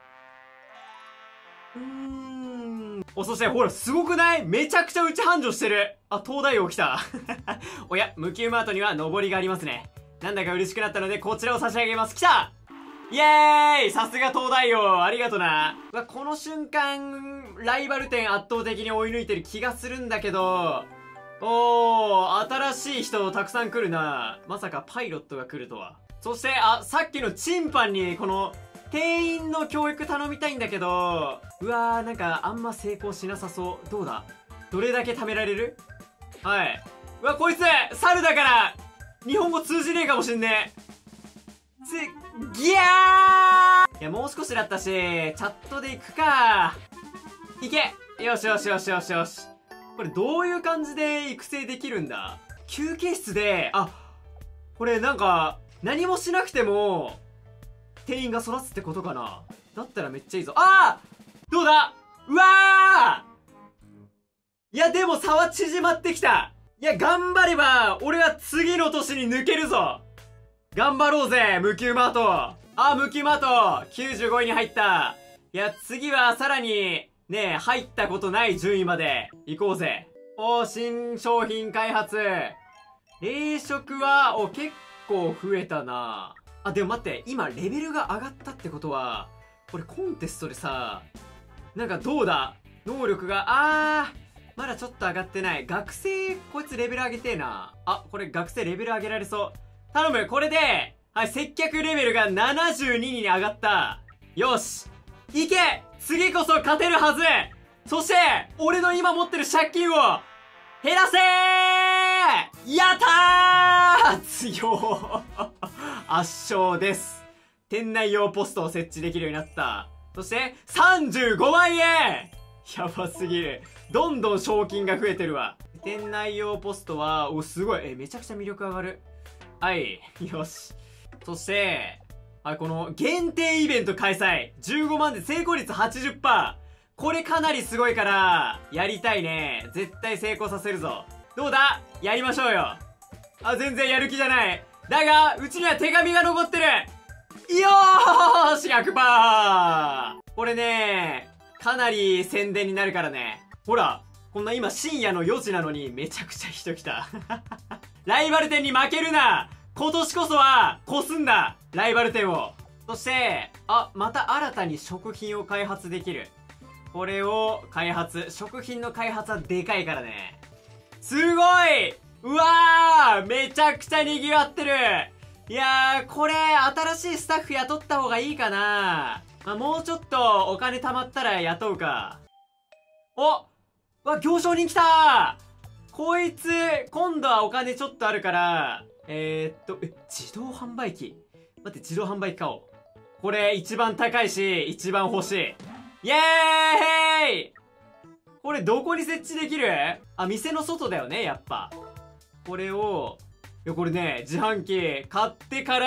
うーん。お、そしてほら、すごくない？めちゃくちゃうち繁盛してる。あ、東大王来た。おや、無給マートには上りがありますね。なんだか嬉しくなったので、こちらを差し上げます。来た！イエーイ！さすが東大王、ありがとな。わ、この瞬間、ライバル店圧倒的に追い抜いてる気がするんだけど、おー、新しい人たくさん来るな。まさかパイロットが来るとは。そして、あ、さっきのチンパンに、この、店員の教育頼みたいんだけど、うわー、なんか、あんま成功しなさそう。どうだ？どれだけ貯められる？はい。うわ、こいつ、猿だから、日本語通じねえかもしんねえ。つ、ギャー！いや、もう少しだったし、チャットで行くか。いけ！よしよしよしよしよし。これどういう感じで育成できるんだ？休憩室で、あ、これなんか、何もしなくても、店員が育つってことかな？だったらめっちゃいいぞ。あー！どうだ？うわー！ いや、でも差は縮まってきた。いや、頑張れば、俺は次の年に抜けるぞ。頑張ろうぜ、ムキューマート。あ、ムキューマート、きゅうじゅうごいに入った。いや、次はさらに、ねえ、入ったことない順位まで行こうぜ。お、新商品開発。冷食は、お、結構増えたな。あ、でも待って、今レベルが上がったってことは、これコンテストでさ、なんかどうだ能力が、あー、まだちょっと上がってない。学生、こいつレベル上げてえな。あ、これ学生レベル上げられそう。頼む、これで、はい、接客レベルがななじゅうにに上がった。よし。いけ！次こそ勝てるはず！そして、俺の今持ってる借金を、減らせー！やったー！強圧勝です。店内用ポストを設置できるようになった。そして、さんじゅうごまんえん！やばすぎる。どんどん賞金が増えてるわ。店内用ポストは、お、すごい。え、めちゃくちゃ魅力上がる。はい。よし。そして、はい、この限定イベント開催。じゅうごまんで成功率 はちじゅっパーセント。これかなりすごいから、やりたいね。絶対成功させるぞ。どうだ？やりましょうよ。あ、全然やる気じゃない。だが、うちには手紙が残ってる。よーし !ひゃくパーセント! これね、かなり宣伝になるからね。ほら、こんな今深夜のよじなのにめちゃくちゃ人来た。ライバル店に負けるな！今年こそは、越すんだ！ライバル店を。そして、あ、また新たに食品を開発できる。これを開発。食品の開発はでかいからね。すごい！うわー！めちゃくちゃ賑わってる！いやー、これ、新しいスタッフ雇った方がいいかな。まあ、もうちょっとお金貯まったら雇うか。お！わ、行商人来たー！こいつ、今度はお金ちょっとあるから、えー、っと、え、自動販売機？待って、自動販売機買おう。これ、一番高いし、一番欲しい。イエーイ！これ、どこに設置できる？あ、店の外だよね、やっぱ。これを、いや、これね、自販機買ってから、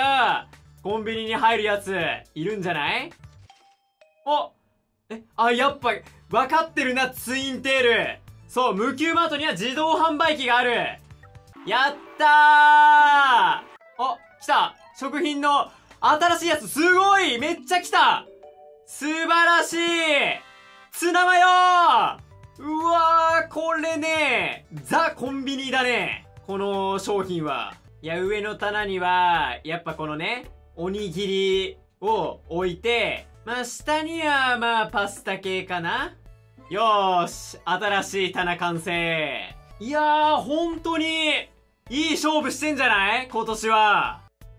コンビニに入るやつ、いるんじゃない？お！え、あ、やっぱ、わかってるな、ツインテール。そう、無給マートには自動販売機がある。やったー！あ、来た！食品の新しいやつ、すごい！めっちゃ来た！素晴らしい！ツナマヨー！うわー、これね、ザ・コンビニだね。この商品は。いや、上の棚には、やっぱこのね、おにぎりを置いて、まあ、下には、まあ、パスタ系かな？よーし、新しい棚完成。いやー、本当に、いい勝負してんじゃない？今年は。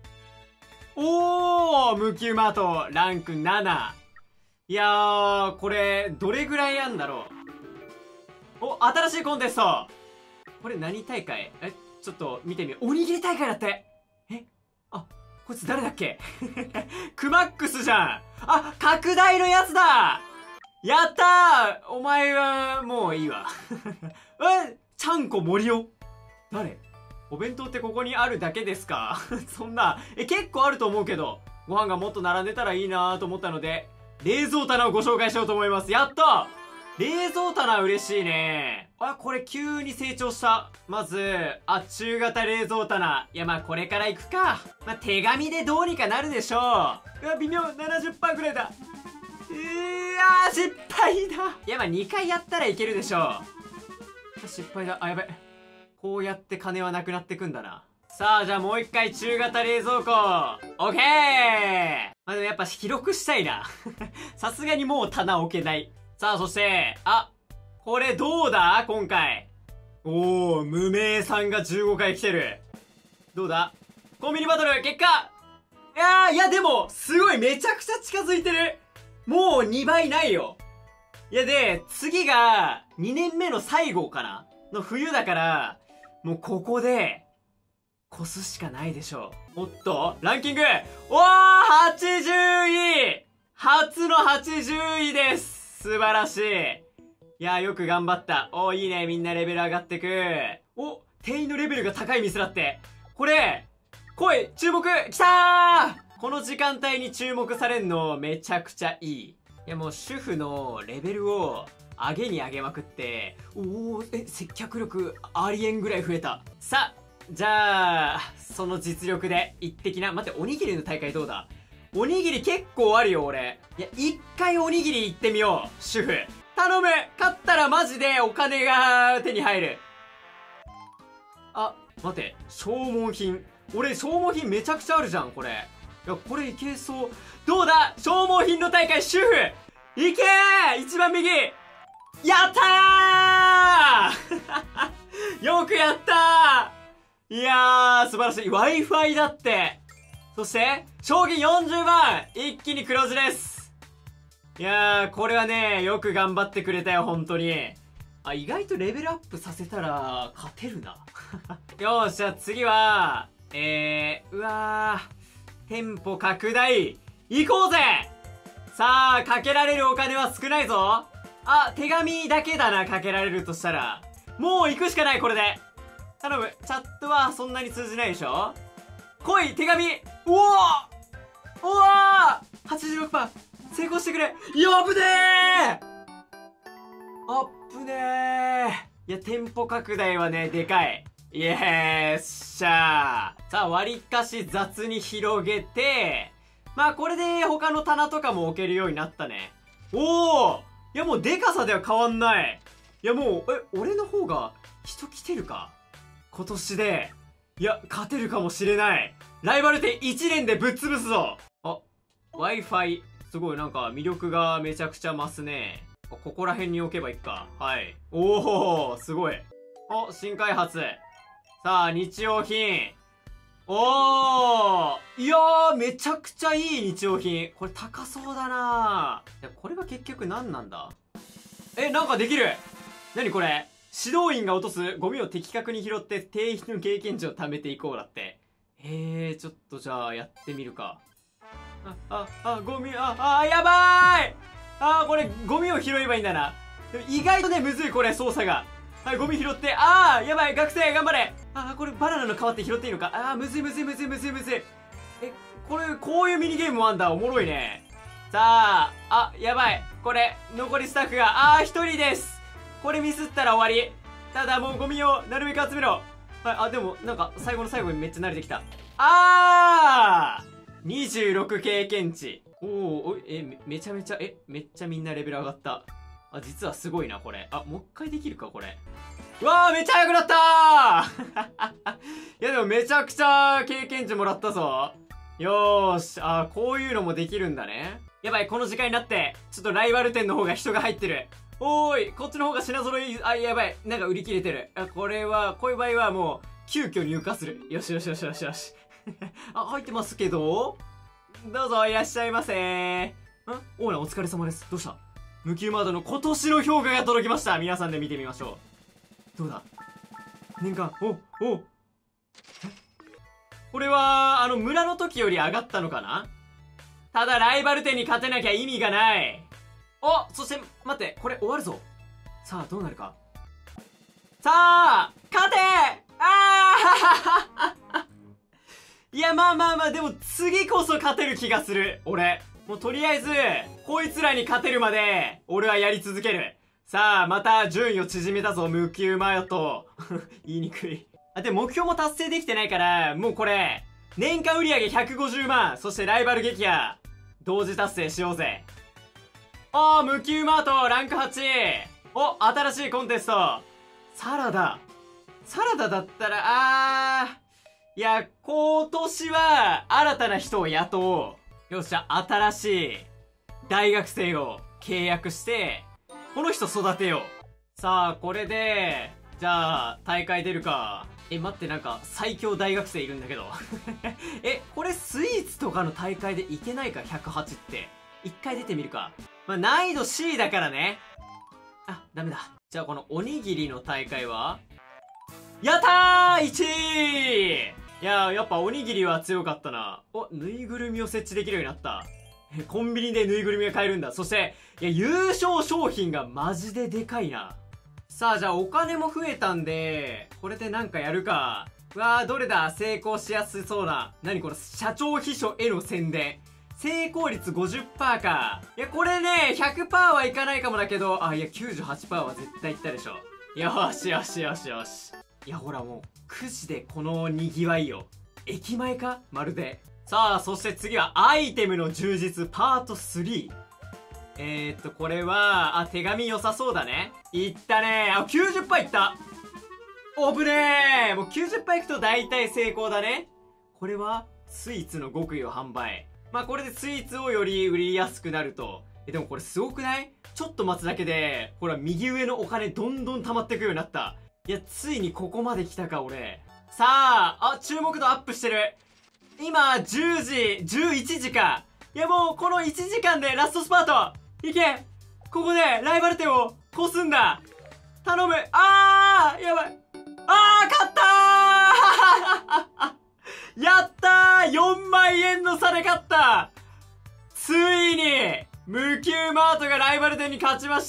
おー、無給マート、ランクなな。いやー、これ、どれぐらいあんだろう。お、新しいコンテスト。これ何大会？え、ちょっと見てみよう。おにぎり大会だって。え？あ、こいつ誰だっけ？クマックスじゃん。あ、拡大のやつだ！やったー！お前は、もういいわ。え？ちゃんこ森尾？誰？お弁当ってここにあるだけですか？そんな、え、結構あると思うけど、ご飯がもっと並んでたらいいなーと思ったので、冷蔵棚をご紹介しようと思います。やった！冷蔵棚嬉しいね。あ、これ急に成長した。まず、あ、中型冷蔵棚。いや、まあこれから行くか。まあ手紙でどうにかなるでしょう。うわ、微妙、ななじゅっパーセント ぐらいだ。いやー、失敗だ。いや、まあにかいやったらいけるでしょう。失敗だ。あ、やばい。こうやって金はなくなってくんだな。さあ、じゃあもう一回中型冷蔵庫。オッケー！まあでもやっぱ広くしたいな。さすがにもう棚置けない。さあ、そして、あ、これどうだ今回。おー、無名さんがじゅうごかい来てる。どうだコンビニバトル、結果いやー、いやでも、すごいめちゃくちゃ近づいてる。もうにばいないよ。いやで、次がにねんめの最後かなの冬だから、もうここで、越すしかないでしょう。おっと、ランキングおー !はちじゅう 位初のはちじゅういです素晴らしい。いやー、よく頑張った。おー、いいね。みんなレベル上がってく。お、店員のレベルが高い店だって。これ、来い注目来たーこの時間帯に注目されんのめちゃくちゃいい。いや、もう主婦のレベルを上げに上げまくって、おお、え、接客力ありえんぐらい増えた。さあ、じゃあ、その実力で一滴な。待って、おにぎりの大会どうだ？おにぎり結構あるよ、俺。いや、一回おにぎり行ってみよう、主婦。頼む！勝ったらマジでお金が手に入る。あ、待って、消耗品。俺、消耗品めちゃくちゃあるじゃん、これ。いや、これいけそう。どうだ？消耗品の大会、主婦いけー！一番右やったーよくやったーいやー、素晴らしい。Wi-Fi だって。そして、賞金よんじゅうまん一気に黒字です。いやー、これはね、よく頑張ってくれたよ、本当に。あ、意外とレベルアップさせたら、勝てるな。よーし、じゃあ次は、えー、うわー、店舗拡大、行こうぜ！さあ、かけられるお金は少ないぞ。あ、手紙だけだな、かけられるとしたら。もう行くしかない、これで。頼む。チャットはそんなに通じないでしょ？来い、手紙！おお！おお！ はちじゅうろくパーセント 成功してくれ！やぶねー！あっぶねー。いや、店舗拡大はね、でかい。イエーっしゃー。さあ、割りかし雑に広げて、まあ、これで他の棚とかも置けるようになったね。おお！いや、もうデカさでは変わんない。いや、もう、え、俺の方が人来てるか？今年で。いや、勝てるかもしれない。ライバル店いちねんでぶっ潰すぞ。あ、Wi-Fi。すごいなんか魅力がめちゃくちゃ増すね。ここら辺に置けばいいか。はい。おお、すごい。お、新開発。さあ、日用品。おー！いやー、めちゃくちゃいい日用品。これ高そうだなー。いや、これは結局何なんだ？え、なんかできる！何これ？指導員が落とすゴミを的確に拾って定員の経験値を貯めていこうだって。へえ、ちょっとじゃあやってみるか。あ、あ、あ、ゴミ、あ、あ、やばーい！あー、これゴミを拾えばいいんだな。でも意外とね、むずいこれ操作が。はい、ゴミ拾って、あー、やばい、学生頑張れ！あー、これバナナの皮って拾っていいのか？あー、むずいむずいむずいむずいむずい。え、これ、こういうミニゲームもあんだ。おもろいね。さあ、あ、やばい。これ、残りスタッフが、あー、一人です。これミスったら終わり。ただもうゴミをなるべく集めろ。はい、あ、でも、なんか、最後の最後にめっちゃ慣れてきた。あー !にじゅうろく 経験値。おー、おい、え、め、めちゃめちゃ、え、めっちゃみんなレベル上がった。あ、実はすごいな、これ。あ、もう一回できるか、これ。うわー、めっちゃ速くなったーいや、でもめちゃくちゃ経験値もらったぞ。よーし。あ、こういうのもできるんだね。やばい、この時間になって、ちょっとライバル店の方が人が入ってる。おーい、こっちの方が品揃い、あ、やばい。なんか売り切れてる。あ、これは、こういう場合はもう、急遽入荷する。よしよしよしよしよし。あ、入ってますけどどうぞいらっしゃいませー。ん？オーナーお疲れ様です。どうした？無給マートの今年の評価が届きました。皆さんで見てみましょう。どうだ？年間、お、お。これは、あの、村の時より上がったのかな？ただ、ライバル店に勝てなきゃ意味がない。お、そして、待って、これ終わるぞ。さあ、どうなるか。さあ、勝て！あーいや、まあまあまあ、でも次こそ勝てる気がする。俺。もうとりあえず、こいつらに勝てるまで、俺はやり続ける。さあ、また順位を縮めたぞ、無給マヨと。言いにくい。あ、でも目標も達成できてないから、もうこれ、年間売上ひゃくごじゅうまん、そしてライバル撃破、同時達成しようぜ。おー、無給マート、ランクはち。お、新しいコンテスト。サラダ。サラダだったら、あー。いや、今年は、新たな人を雇おう。よっしゃ、新しい、大学生を契約して、この人育てよう。さあ、これで、じゃあ、大会出るか。え、待って、なんか、最強大学生いるんだけど。え、これスイーツとかの大会でいけないか ?ひゃくはち って。一回出てみるか。まあ、難易度 C だからね。あ、ダメだ。じゃあ、このおにぎりの大会はやったー !いち 位いやー、やっぱおにぎりは強かったな。お、ぬいぐるみを設置できるようになった。え、コンビニでぬいぐるみが買えるんだ。そして、いや、優勝商品がマジででかいな。さあ、じゃあお金も増えたんで、これでなんかやるか。うわー、どれだ？成功しやすそうな。何これ、社長秘書への宣伝。 成功率 ごじゅっパーセント か。いや、これね、ひゃくパーセント はいかないかもだけど、あ、いや、きゅうじゅうはちパーセント は絶対いったでしょ。よーしよしよしよし。いや、ほらもう、くじでこの賑わいよ。駅前かまるで。さあ、そして次はアイテムの充実パートスリー。えーっと、これは、あ、手紙良さそうだね。いったね。あ、きゅうじゅっパーセント いった。おぶねー。もうきゅうじゅっパーセント いくと大体成功だね。これは、スイーツの極意を販売。まあ、これでスイーツをより売りやすくなると。え、でもこれすごくない？ちょっと待つだけで、ほら、右上のお金どんどん溜まっていくようになった。いや、ついにここまで来たか、俺。さあ、あ、注目度アップしてる。今、じゅうじ、じゅういちじか。いや、もう、このいちじかんでラストスパートいけ！ここでライバル店を越すんだ。頼む。あーやばい。あー勝ったーやったー !よんまん円の差で勝った。ついに無給マートがライバル店に勝ちました。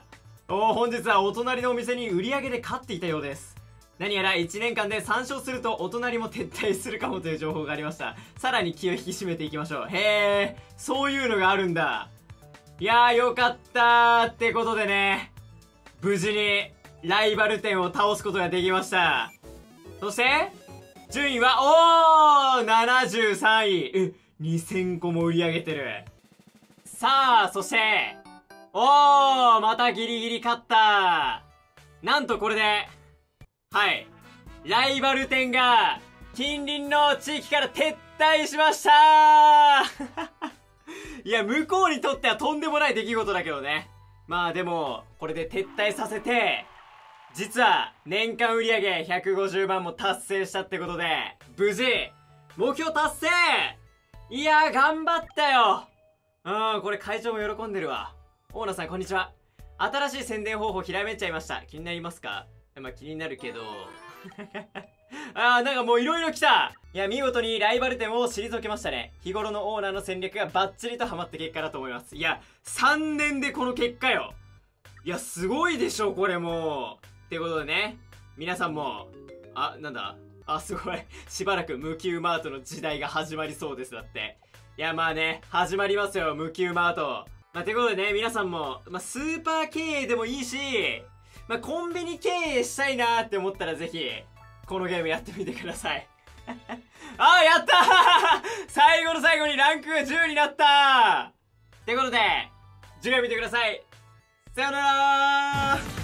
おー、本日はお隣のお店に売り上げで勝っていたようです。何やらいちねんかんでさん勝するとお隣も撤退するかもという情報がありました。さらに気を引き締めていきましょう。へー、そういうのがあるんだ。いやーよかったーってことでね、無事にライバル店を倒すことができました。そして順位はおーななじゅうさんい。え、にせんこも売り上げてる。さあ、そしておーまたギリギリ勝った。なんとこれで、はい、ライバル店が近隣の地域から撤退しましたーいや、向こうにとってはとんでもない出来事だけどね。まあでも、これで撤退させて、実は年間売上ひゃくごじゅうまんも達成したってことで、無事、目標達成。いやー、頑張ったよ。うん、これ会長も喜んでるわ。大野さん、こんにちは。新しい宣伝方法ひらめっちゃいました。気になりますか？まあ気になるけどあーなんかもういろいろ来た。いや、見事にライバル店を退けましたね。日頃のオーナーの戦略がバッチリとハマった結果だと思います。いや、さんねんでこの結果よ。いや、すごいでしょこれもう。ってことでね、皆さんも、あ、なんだあ、すごいしばらく無給マートの時代が始まりそうです。だって、いや、まあね、始まりますよ無給マート。まあてことでね、皆さんも、まあ、スーパー経営でもいいし、まあ、コンビニ経営したいなーって思ったらぜひこのゲームやってみてくださいあーやったー最後の最後にランクがじゅうになったーってことで、次回見てください。さよならー。